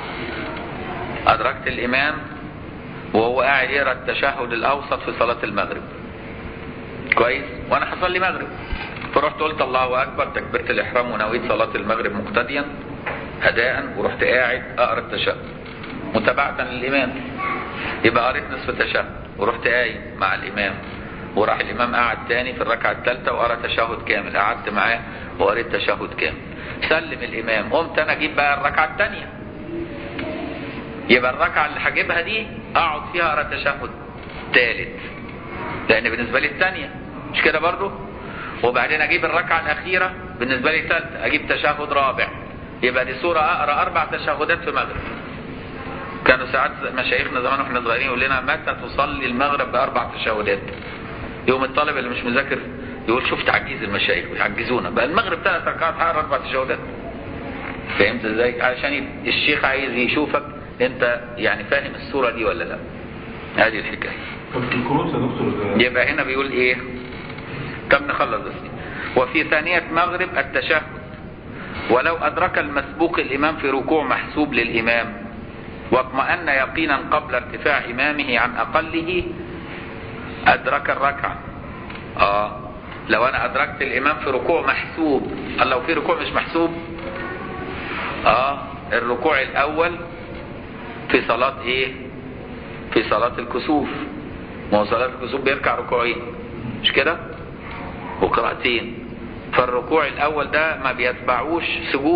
أدركت الإمام وهو قاعد يقرأ التشهد الأوسط في صلاة المغرب، كويس؟ وأنا حصل لي مغرب، فرحت قلت الله أكبر تكبيرة الإحرام ونويت صلاة المغرب مقتديا أداء، ورحت قاعد أقرأ التشهد متابعة للإمام. يبقى قريت نصف التشهد ورحت قايم مع الإمام، وراح الإمام قعد تاني في الركعة الثالثة وقرأ تشهد كامل، قعدت معاه وقريت تشهد كامل. سلم الإمام، قمت أنا أجيب بقى الركعة الثانية. يبقى الركعة اللي هجيبها دي أقعد فيها أقرأ تشهد ثالث، لأن بالنسبة لي الثانية، مش كده برضو؟ وبعدين أجيب الركعة الأخيرة بالنسبة لي ثالثة، أجيب تشهد رابع. يبقى دي صورة أقرأ أربع تشهدات في مغرب. كانوا ساعات مشايخنا زمان واحنا صغيرين يقول لنا: متى تصلي المغرب باربع تشهدات؟ يوم الطالب اللي مش مذاكر يقول: شوف تعجيز المشايخ بيعجزونا بقى، المغرب ثلاث ركعات هقرا اربع تشهدات. فهمت ازاي؟ علشان الشيخ عايز يشوفك انت يعني فاهم الصوره دي ولا لا. هذه الحكايه. طب في القنوت يا دكتور؟ يبقى هنا بيقول ايه؟ طب نخلص بس. وفي ثانيه مغرب التشهد ولو ادرك المسبوق الامام في ركوع محسوب للامام واطمأن يقينا قبل ارتفاع إمامه عن أقله أدرك الركعة. آه لو أنا أدركت الإمام في ركوع محسوب، قال لو في ركوع مش محسوب، آه الركوع الأول في صلاة إيه؟ في صلاة الكسوف. ما هو صلاة الكسوف بيركع ركوعين، مش كده؟ وقراءتين. فالركوع الأول ده ما بيتبعوش سجود،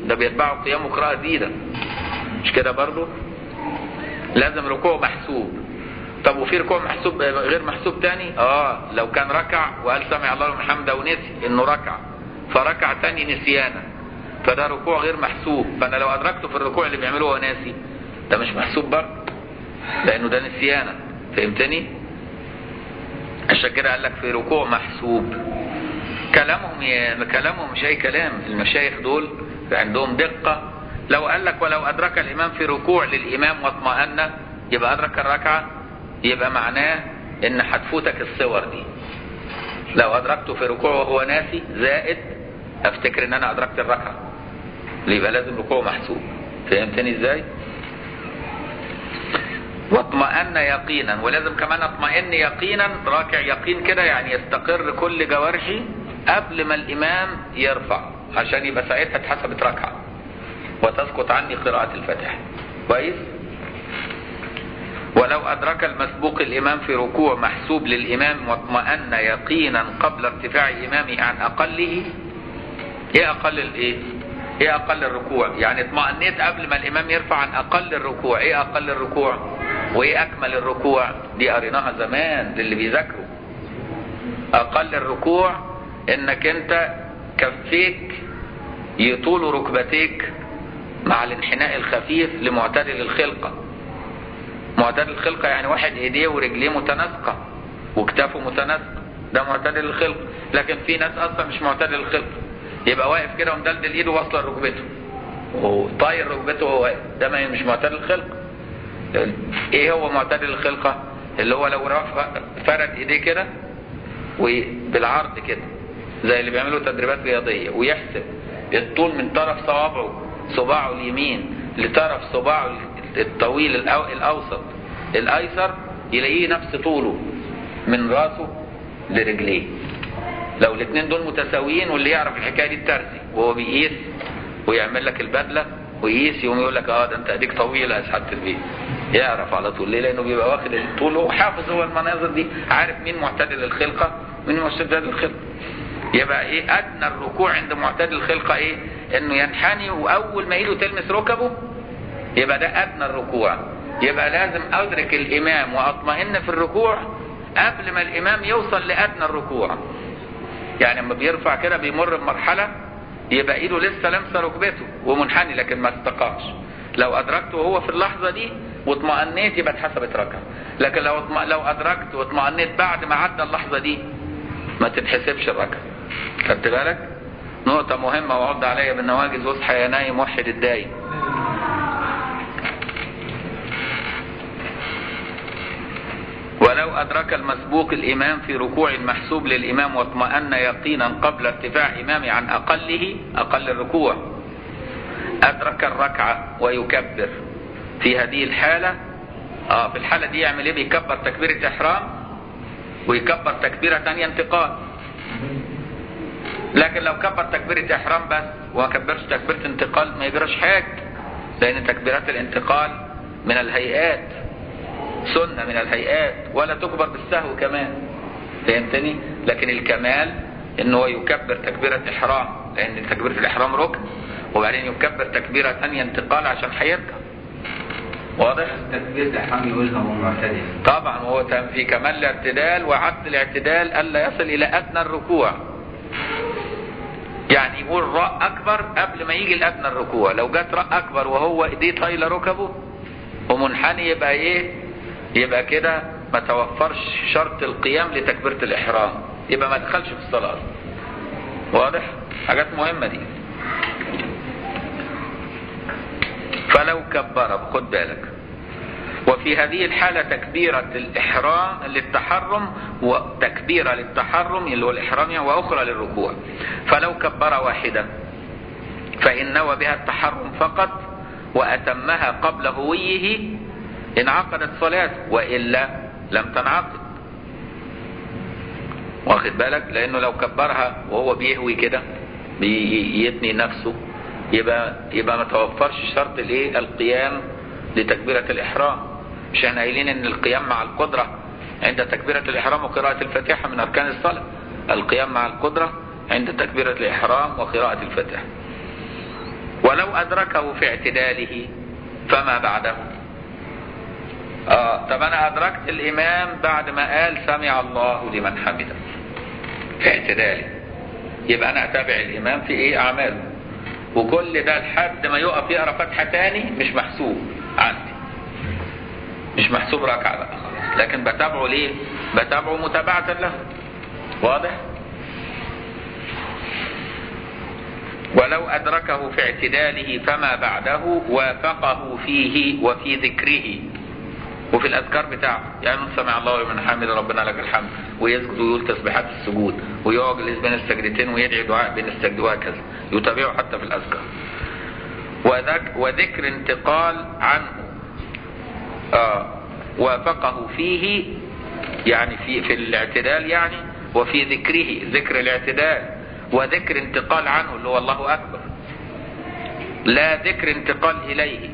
ده بيتبعه قيام وقراءة جديدة، مش كده برضه؟ لازم ركوع محسوب. طب وفي ركوع محسوب غير محسوب تاني؟ اه لو كان ركع وقال سمع الله لمن حمده ونسي انه ركع فركع تاني نسيانا، فده ركوع غير محسوب، فانا لو ادركته في الركوع اللي بيعمله هو ناسي ده مش محسوب برضه، لانه ده نسيانا. فهمتني؟ عشان كده قال لك في ركوع محسوب. كلامهم ي... كلامهم مش اي كلام، المشايخ دول عندهم دقة. لو قال لك ولو ادرك الامام في ركوع للامام واطمأن يبقى ادرك الركعة، يبقى معناه ان هتفوتك الصور دي. لو ادركته في ركوع وهو ناسي زائد افتكر ان انا ادركت الركعة، يبقى لازم ركوع محسوب. فهمتني ازاي؟ واطمأن يقينا، ولازم كمان اطمئن يقينا، راكع يقين كده يعني يستقر كل جوارحي قبل ما الامام يرفع، عشان يبقى ساعتها اتحسبت ركعة وتسقط عني قراءة الفاتحة. كويس؟ ولو أدرك المسبوق الإمام في ركوع محسوب للإمام واطمأن يقينا قبل ارتفاع إمامه عن أقله. إيه أقل الإيه؟ إيه أقل الركوع؟ يعني اطمأنيت قبل ما الإمام يرفع عن أقل الركوع. إيه أقل الركوع؟ وإيه أكمل الركوع؟ دي قريناها زمان للي بيذاكروا. أقل الركوع إنك أنت كفيك يطول ركبتيك مع الانحناء الخفيف لمعتدل الخلقة. معتدل الخلقة يعني واحد ايديه ورجليه متناسقة وكتافه متناسقة، ده معتدل الخلقة. لكن في ناس اصلا مش معتدل الخلقة، يبقى واقف كده ومدلدل ايده واصله لركبته وطاير ركبته وهو واقف، ده مش معتدل الخلقة. ايه هو معتدل الخلقة؟ اللي هو لو رفع فرد ايديه كده وبالعرض كده زي اللي بيعملوا تدريبات رياضية، ويحسب الطول من طرف صوابعه صباعه اليمين لطرف صباعه الطويل الأوسط الأيسر، يلاقيه نفس طوله من راسه لرجليه. لو الاثنين دول متساويين، واللي يعرف الحكاية دي الترزي وهو بيقيس ويعمل لك البدلة ويقيس يوم يقول لك اه ده انت ايديك طويلة يا سعادة البيت، يعرف على طول. ليه؟ لأنه بيبقى واخد الطول وحافظ هو المناظر دي، عارف مين معتدل الخلقة مين معتدل الخلقة. يبقى ايه ادنى الركوع عند معتدل الخلقة؟ ايه؟ انه ينحني واول ما ايده تلمس ركبه، يبقى ده ادنى الركوع. يبقى لازم ادرك الامام واطمئن في الركوع قبل ما الامام يوصل لادنى الركوع. يعني لما بيرفع كده بيمر بمرحلة يبقى ايده لسه لامسه ركبته ومنحني لكن ما استقامش. لو ادركته وهو في اللحظة دي واطمئنيت يبقى اتحسبت ركعة. لكن لو لو ادركت واطمئنيت بعد ما عدى اللحظة دي ما تتحسبش الركعة. خدت بالك؟ نقطة مهمة وعد عليا بالنواجز واصحى يا نايم وحد الدايم. ولو أدرك المسبوق الإمام في ركوع محسوب للإمام واطمأن يقينا قبل ارتفاع إمامه عن أقله أقل الركوع، أدرك الركعة ويكبر. في هذه الحالة آه في الحالة دي يعمل إيه؟ بيكبر تكبيرة إحرام ويكبر تكبيرة ثانية انتقال. لكن لو كبر تكبيرة إحرام بس وما كبرش تكبيرة انتقال ما يجراش حاجة، لأن تكبيرات الانتقال من الهيئات، سنة من الهيئات، ولا تكبر بالسهو كمان. فهمتني؟ لكن الكمال انه يكبر تكبيرة إحرام، لأن تكبيرة الإحرام ركن، وبعدين يكبر تكبيرة ثانية انتقال عشان هيركب. واضح؟ تكبيرة الإحرام يقولها وهو معتدل. طبعا هو في كمال الاعتدال وعد الاعتدال ألا يصل إلى أدنى الركوع. يعني يقول راء أكبر قبل ما يجي الأدنى الركوع. لو جت راء أكبر وهو إيديه طايلة ركبه ومنحني يبقى إيه؟ يبقى كده ما توفرش شرط القيام لتكبيرة الإحرام، يبقى ما دخلش في الصلاة. واضح؟ حاجات مهمة دي. فلو كبر، خد بالك، وفي هذه الحالة تكبيرة الإحرام للتحرم وتكبيرة للتحرم اللي هو الإحرام وأخرى للركوع. فلو كبر واحدة فإن نوى بها التحرم فقط وأتمها قبل هويه انعقدت صلاته، وإلا لم تنعقد. واخد بالك؟ لأنه لو كبرها وهو بيهوي كده بيتني نفسه يبقى يبقى ما توفرش شرط الايه؟ القيام لتكبيرة الإحرام. مش احنا قايلين ان القيام مع القدرة عند تكبيرة الإحرام وقراءة الفاتحة من أركان الصلاة. القيام مع القدرة عند تكبيرة الإحرام وقراءة الفاتحة. ولو أدركه في اعتداله فما بعده. آه طب أنا أدركت الإمام بعد ما قال سمع الله لمن حمده في اعتداله، يبقى أنا أتابع الإمام في إيه أعماله، وكل ده لحد ما يقف يقرأ فتحة تاني مش محسوب عندي، مش محسوب ركعة بقى خلاص، لكن بتابعه ليه؟ بتابعه متابعة له. واضح؟ ولو أدركه في اعتداله فما بعده وافقه فيه وفي ذكره وفي الأذكار بتاعه، يعني سمع الله لمن حمد ربنا لك الحمد، ويسجد ويقول تسبيحات السجود، ويجلس بين السجدتين ويدعي دعاء بين السجد وهكذا، يتابعه حتى في الأذكار. وذك وذكر انتقال عنه آه وافقه فيه، يعني في في الاعتدال يعني، وفي ذكره ذكر الاعتدال، وذكر انتقال عنه اللي هو الله أكبر، لا ذكر انتقال إليه،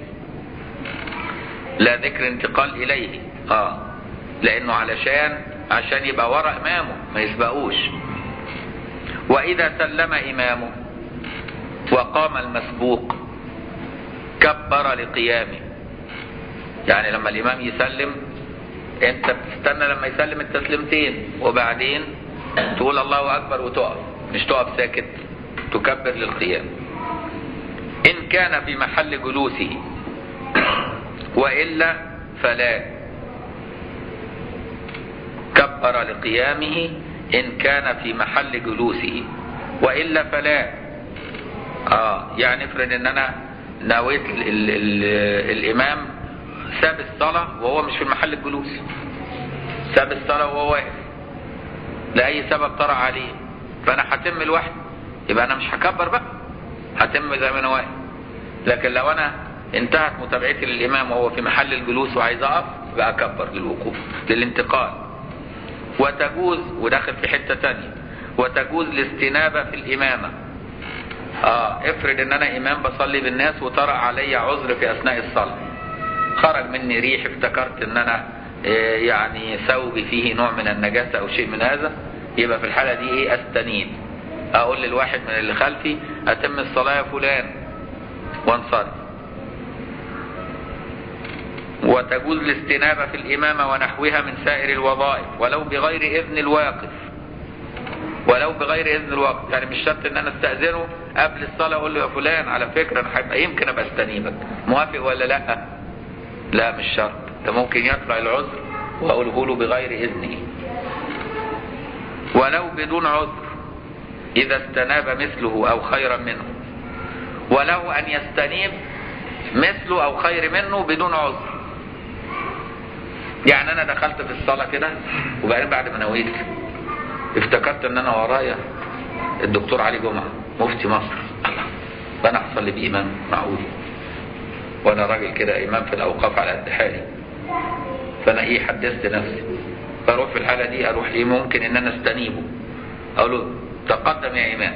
لا ذكر انتقال إليه آه لأنه علشان عشان يبقى وراء إمامه ما يسبقوش. وإذا سلم إمامه وقام المسبوق كبر لقيامه، يعني لما الإمام يسلم أنت بتستنى لما يسلم التسليمتين وبعدين تقول الله أكبر وتقف، مش تقف ساكت، تكبر للقيام. إن كان في محل جلوسه وإلا فلا، كبر لقيامه إن كان في محل جلوسه وإلا فلا. آه يعني افرض إن أنا نويت ال ال ال الإمام ساب الصلاة وهو مش في محل الجلوس، ساب الصلاة وهو واقف لأي سبب طرأ عليه، فأنا هتم الوحد، يبقى أنا مش هكبر بقى، هتم زي ما أنا واقف. لكن لو أنا انتهت متابعتي للإمام وهو في محل الجلوس وعايز أقف بقى أكبر للوقوف للانتقال. وتجوز وداخل في حتة تانية، وتجوز الاستنابة في الإمامة. آه افرض إن أنا إمام بصلي بالناس وطرأ علي عذر في أثناء الصلاة، خرج مني ريح، افتكرت إن أنا آه يعني ثوبي فيه نوع من النجاسة أو شيء من هذا، يبقى في الحالة دي إيه أستنيب، أقول للواحد من اللي خلفي أتم الصلاة يا فلان وانصرف. وتجوز الاستنابة في الإمامة ونحوها من سائر الوظائف ولو بغير إذن الواقف، ولو بغير إذن الواقف، يعني مش شرط إن أنا استأذنه قبل الصلاة أقول له يا فلان على فكرة أنا هيبقى يمكن أبقى استنيبك، موافق ولا لأ؟ لا مش شرط، ده ممكن يطلع العذر وأقوله له بغير إذنه. ولو بدون عذر إذا استناب مثله أو خيرا منه، وله أن يستنيب مثله أو خير منه بدون عذر. يعني أنا دخلت في الصلاة كده وبعدين بعد ما نويت افتكرت ان انا ورايا الدكتور علي جمعة مفتي مصر، الله فانا هصلي بإمام معقول، وانا راجل كده إمام في الأوقاف على قد حالي، فانا ايه حدثت نفسي، فاروح في الحالة دي اروح ايه ممكن ان انا استنيبه، اقول له تقدم يا إمام،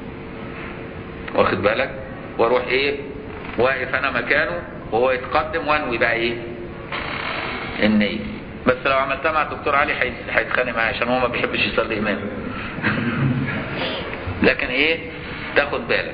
واخد بالك، واروح ايه واقف انا مكانه وهو يتقدم وانوي بقى ايه النية. بس لو عملتها مع الدكتور علي هيتخانق معايا عشان هو ما بيحبش يصلي امام. لكن ايه تاخد بالك.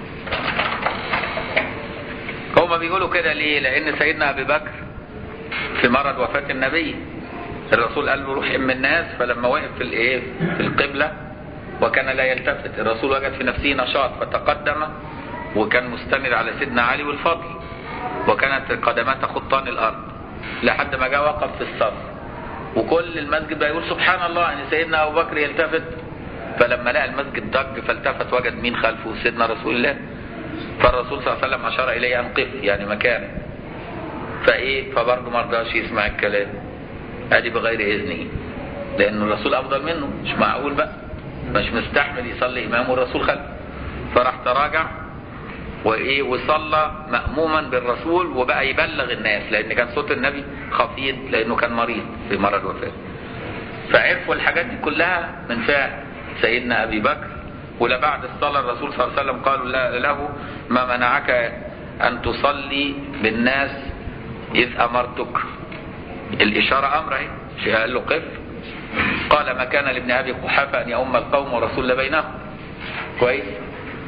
هما بيقولوا كده ليه؟ لان سيدنا ابي بكر في مرض وفاة النبي الرسول قال له روح ام الناس، فلما وقف في الايه في القبلة وكان لا يلتفت، الرسول وجد في نفسه نشاط فتقدم وكان مستند على سيدنا علي والفضل، وكانت قدمات خطان الارض لحد ما جاء وقف في الصف، وكل المسجد بيقول سبحان الله ان سيدنا ابو بكر يلتفت، فلما لقى المسجد ضج فالتفت وجد مين خلفه؟ سيدنا رسول الله، فالرسول صلى الله عليه وسلم اشار اليه ان قف يعني مكانه، فايه فبرضه ما رضاش يسمع الكلام، ادي بغير اذنه، لان الرسول افضل منه، مش معقول بقى، مش مستحمل يصلي امام والرسول خلفه، فراح تراجع وايه وصلى مأموما بالرسول وبقى يبلغ الناس، لان كان صوت النبي خفيض لانه كان مريض في مرض وفاة. فعرفوا الحاجات دي كلها من فعل سيدنا ابي بكر. ولا بعد الصلاة الرسول صلى الله عليه وسلم قالوا له ما منعك ان تصلي بالناس اذ امرتك، الاشارة امر اهي، قال له قف، قال ما كان لابن ابي قحافة ان يؤم القوم ورسول بينهم، كويس،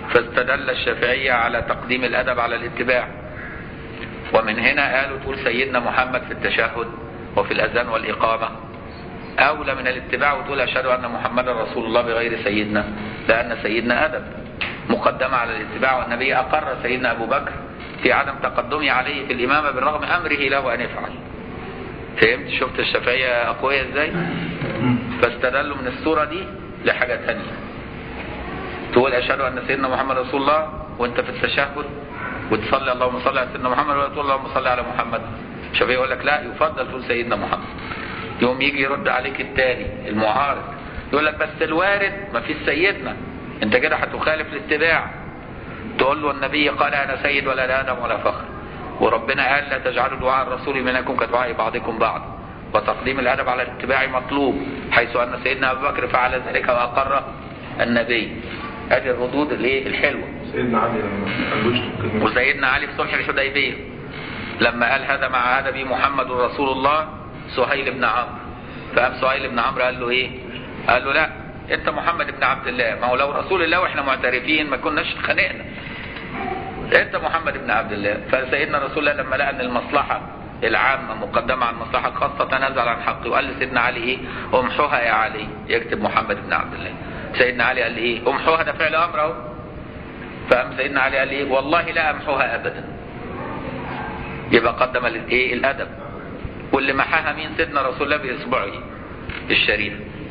فاستدل الشافعية على تقديم الأدب على الاتباع. ومن هنا قالوا تقول سيدنا محمد في التشهد وفي الأذان والإقامة أولى من الاتباع، وتقول أشهد أن محمدا رسول الله بغير سيدنا، لأن سيدنا أدب مقدمة على الاتباع. والنبي أقر سيدنا أبو بكر في عدم تقدمه عليه في الإمامة بالرغم أمره له أن يفعل. فهمت؟ شفت الشافعية أقوية إزاي؟ فاستدلوا من الصورة دي لحاجة ثانية، تقول أشهد أن سيدنا محمد رسول الله وأنت في التشهد وتصلي اللهم صل على سيدنا محمد ولا تقول اللهم صل على محمد. الشافعي يقول لك لا، يفضل تقول سيدنا محمد. يوم يجي يرد عليك التاني المعارض يقول لك بس الوارد ما فيش سيدنا، انت كده هتخالف الاتباع. تقول له النبي قال انا سيد ولا لا ادم ولا فخر، وربنا قال لا تجعلوا دعاء الرسول منكم كدعاء بعضكم بعض، وتقديم الادب على الاتباع مطلوب، حيث ان سيدنا ابو بكر فعل ذلك واقر النبي. ادي الردود الايه الحلوه. سيدنا علي لما قال له اشتم كلمة. وسيدنا علي في صلح الحديبيه لما قال هذا مع عهد بي محمد رسول الله سهيل بن عمرو، فقام سهيل بن عمرو قال له ايه؟ قال له لا انت محمد بن عبد الله، ما هو لو رسول الله واحنا معترفين ما كناش اتخانقنا، انت محمد بن عبد الله. فسيدنا رسول الله لما لقى ان المصلحه العامه مقدمه على المصلحه الخاصه تنازل عن حقه، وقال لسيدنا علي ايه؟ امحوها يا علي، يكتب محمد بن عبد الله. سيدنا علي قال ايه؟ امحوها، ده فعل امر اهو. فقام سيدنا علي قال ايه؟ والله لا امحوها ابدا. يبقى قدم الايه؟ الادب. واللي محاها مين؟ سيدنا رسول الله باصبعه الشريف.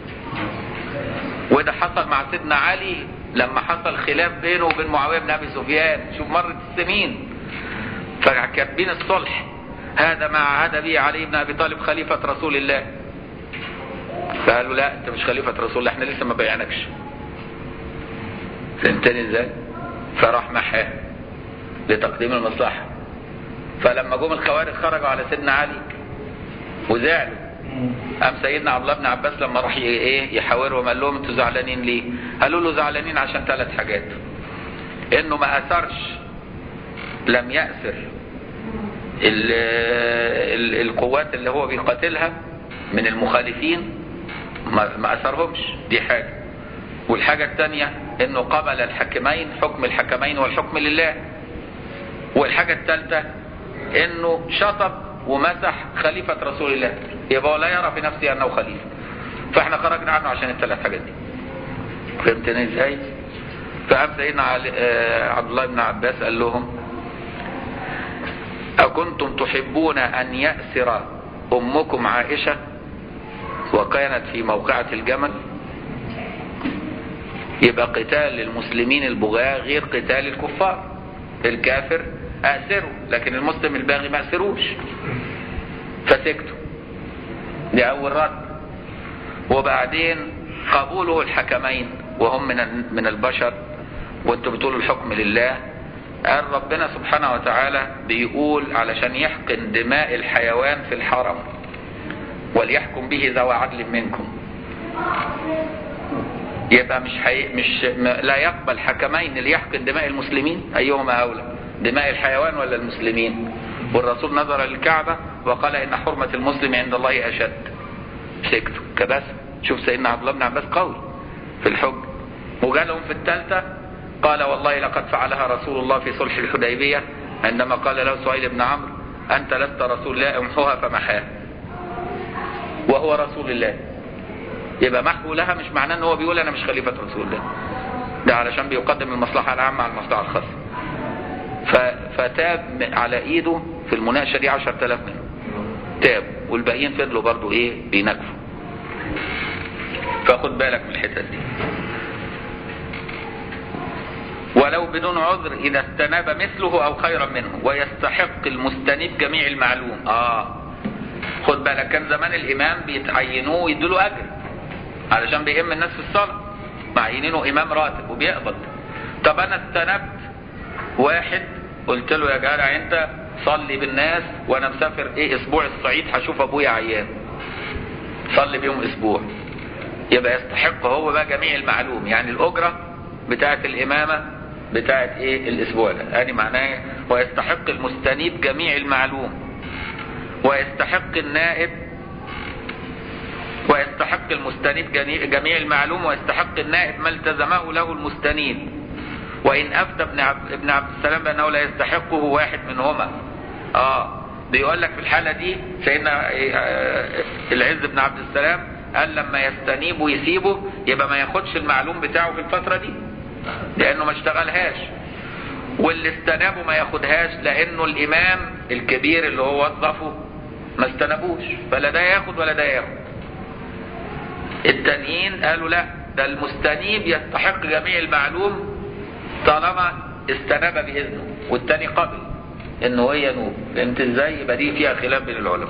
وده حصل مع سيدنا علي لما حصل خلاف بينه وبين معاويه بن ابي سفيان، شوف مرت السنين، فكاتبين الصلح هذا مع عهد به علي بن ابي طالب خليفه رسول الله. فقالوا لا انت مش خليفه رسول الله، احنا لسه ما بيعنكش. فهمتني ازاي؟ فراح محاه لتقديم المصلحه. فلما جم الخوارج خرجوا على سيدنا علي وزعلوا، قام سيدنا عبد الله بن عباس لما راح ايه يحاورهم قال لهم انتوا زعلانين ليه؟ قالوا له زعلانين عشان ثلاث حاجات: انه ما اثرش، لم يأثر ال ال القوات اللي هو بيقاتلها من المخالفين، ما, ما اثرهمش، دي حاجه. والحاجه الثانيه انه قبل الحكمين، حكم الحكمين والحكم لله. والحاجه الثالثه انه شطب ومسح خليفة رسول الله، يبقى هو لا يرى في نفسه انه خليفة. فاحنا خرجنا عنه عشان الثلاث حاجات دي. فهمتني ازاي؟ فقام سيدنا عبد الله بن عباس قال لهم: أكنتم تحبون أن يأسر أمكم عائشة وكانت في موقعة الجمل؟ يبقى قتال المسلمين البغاة غير قتال الكفار. الكافر أأسره، لكن المسلم الباغي ما أأسروش. فسكتوا، دي أول رد. وبعدين قبوله الحكمين وهم من من البشر، وانتم بتقولوا الحكم لله. قال ربنا سبحانه وتعالى بيقول علشان يحقن دماء الحيوان في الحرم وليحكم به ذو عدل منكم. يبقى مش حي... مش لا يقبل حكمين ليحقن دماء المسلمين، ايهما اولى، دماء الحيوان ولا المسلمين؟ والرسول نظر للكعبة وقال ان حرمة المسلم عند الله اشد. سكتوا كبس. شوف سيدنا عبد الله بن عباس قوي في الحج. وجالهم في الثالثة قال: والله لقد فعلها رسول الله في صلح الحديبية عندما قال له سهيل بن عمرو: انت لست رسول الله امحوها، فمحاها وهو رسول الله. يبقى محو لها مش معناه ان هو بيقول انا مش خليفة رسول الله، ده علشان بيقدم المصلحة العامة على المصلحة الخاصة. فتاب على ايده في المناقشة دي عشرة آلاف منهم تاب، والباقيين فضلوا برضو ايه بينكفوا. فاخد بالك من الحتة دي. ولو بدون عذر اذا استناب مثله او خيرا منه ويستحق المستنيب جميع المعلوم. اه خد بالك، كان زمان الامام بيتعينوه ويدوا له اجر علشان بيهم الناس في الصلاة، معينينه امام راتب وبيقبض. طب انا استنبت واحد قلت له يا جدع انت صلي بالناس وانا مسافر ايه اسبوع الصعيد هشوف ابويا عيان، صلي بيهم اسبوع، يبقى يستحق هو بقى جميع المعلوم، يعني الاجرة بتاعت الامامة بتاعت ايه الاسبوع ده. يعني معناه ويستحق المستنيب جميع المعلوم، ويستحق النائب ويستحق المستنيب جميع المعلوم، ويستحق النائب ما التزمه له المستنيب، وإن أفتى ابن عبد, ابن عبد السلام بأنه لا يستحقه واحد منهما. آه بيقول لك في الحالة دي سيدنا العز بن عبد السلام قال لما يستنيب ويسيبه يبقى ما ياخدش المعلوم بتاعه في الفترة دي لأنه ما اشتغلهاش، واللي استنابه ما ياخدهاش لأنه الإمام الكبير اللي هو وظفه ما استنبوش، فلا ده ياخد ولا ده ياخد. التانيين قالوا لا، ده المستنيب يستحق جميع المعلوم طالما استناب بإذنه، والتاني قبل انه هو ينوب. فهمت ازاي؟ يبقى دي فيها خلاف بين العلماء.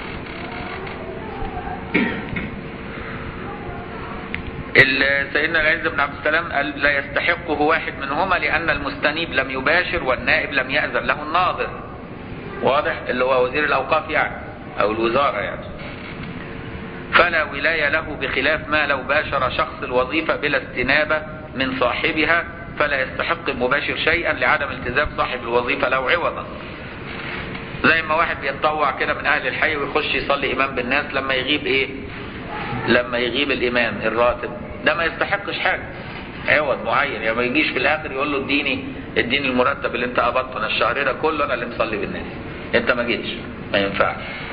سيدنا العز بن عبد السلام قال لا يستحقه واحد منهما لأن المستنيب لم يباشر والنائب لم يأذن له الناظر. واضح؟ اللي هو وزير الأوقاف يعني أو الوزارة يعني. فلا ولاية له بخلاف ما لو باشر شخص الوظيفة بلا استنابة من صاحبها فلا يستحق المباشر شيئا لعدم التزام صاحب الوظيفة له عوضا. زي ما واحد بيتطوع كده من أهل الحي ويخش يصلي إمام بالناس لما يغيب إيه؟ لما يغيب الإمام الراتب ده ما يستحقش حاجة عوض معين، يعني ما يجيش في الآخر يقول له اديني اديني المرتب اللي انت قبضته الشهر ده كله انا اللي مصلي بالناس، انت ما جيتش، ما ينفعش.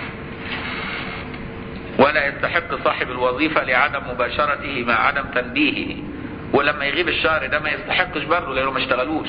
ولا يستحق صاحب الوظيفة لعدم مباشرته مع عدم تنبيهه، ولما يغيب الشهر ده ما يستحقش برضه لانه ما اشتغلوش.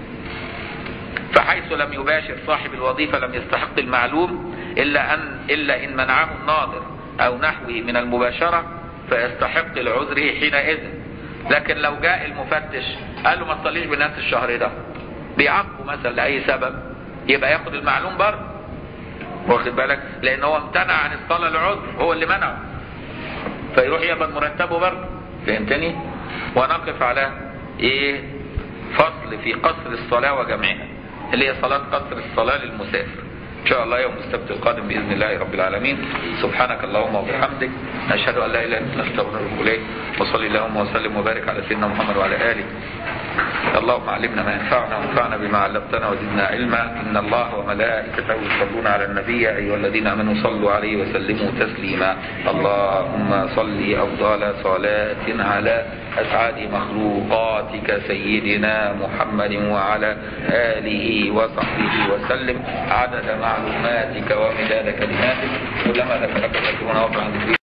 فحيث لم يباشر صاحب الوظيفة لم يستحق المعلوم إلا أن إلا إن منعه الناظر أو نحوه من المباشرة فيستحق العذر حينئذ. لكن لو جاء المفتش قال له ما تصليش بالناس الشهر ده بيعاقبه مثلا لأي سبب يبقى ياخد المعلوم برضه، واخد بالك؟ لأن هو امتنع عن الصلاة العذر، هو اللي منعه، فيروح يقبض مرتبه برضه. فهمتني؟ ونقف على ايه؟ فصل في قصر الصلاة وجمعها اللي هي صلاة قصر الصلاة للمسافر إن شاء الله يوم السبت القادم بإذن الله رب العالمين. سبحانك اللهم وبحمدك نشهد أن لا إله إلا أنت نستغفرك ونتوب إليك، وصلي اللهم وسلم وبارك على سيدنا محمد وعلى آله. اللهم علمنا ما ينفعنا وانفعنا بما علمتنا وزدنا علما. إن الله وملائكته يصلون على النبي يا أيها الذين آمنوا صلوا عليه وسلموا تسليما. اللهم صل أفضل صلاة على أسعد مخلوقاتك سيدنا محمد وعلى آله وصحبه وسلم عدد معلوماتك ومداد كلماتك كلما ذكرك ذكرنا وفعلا ذكرنا.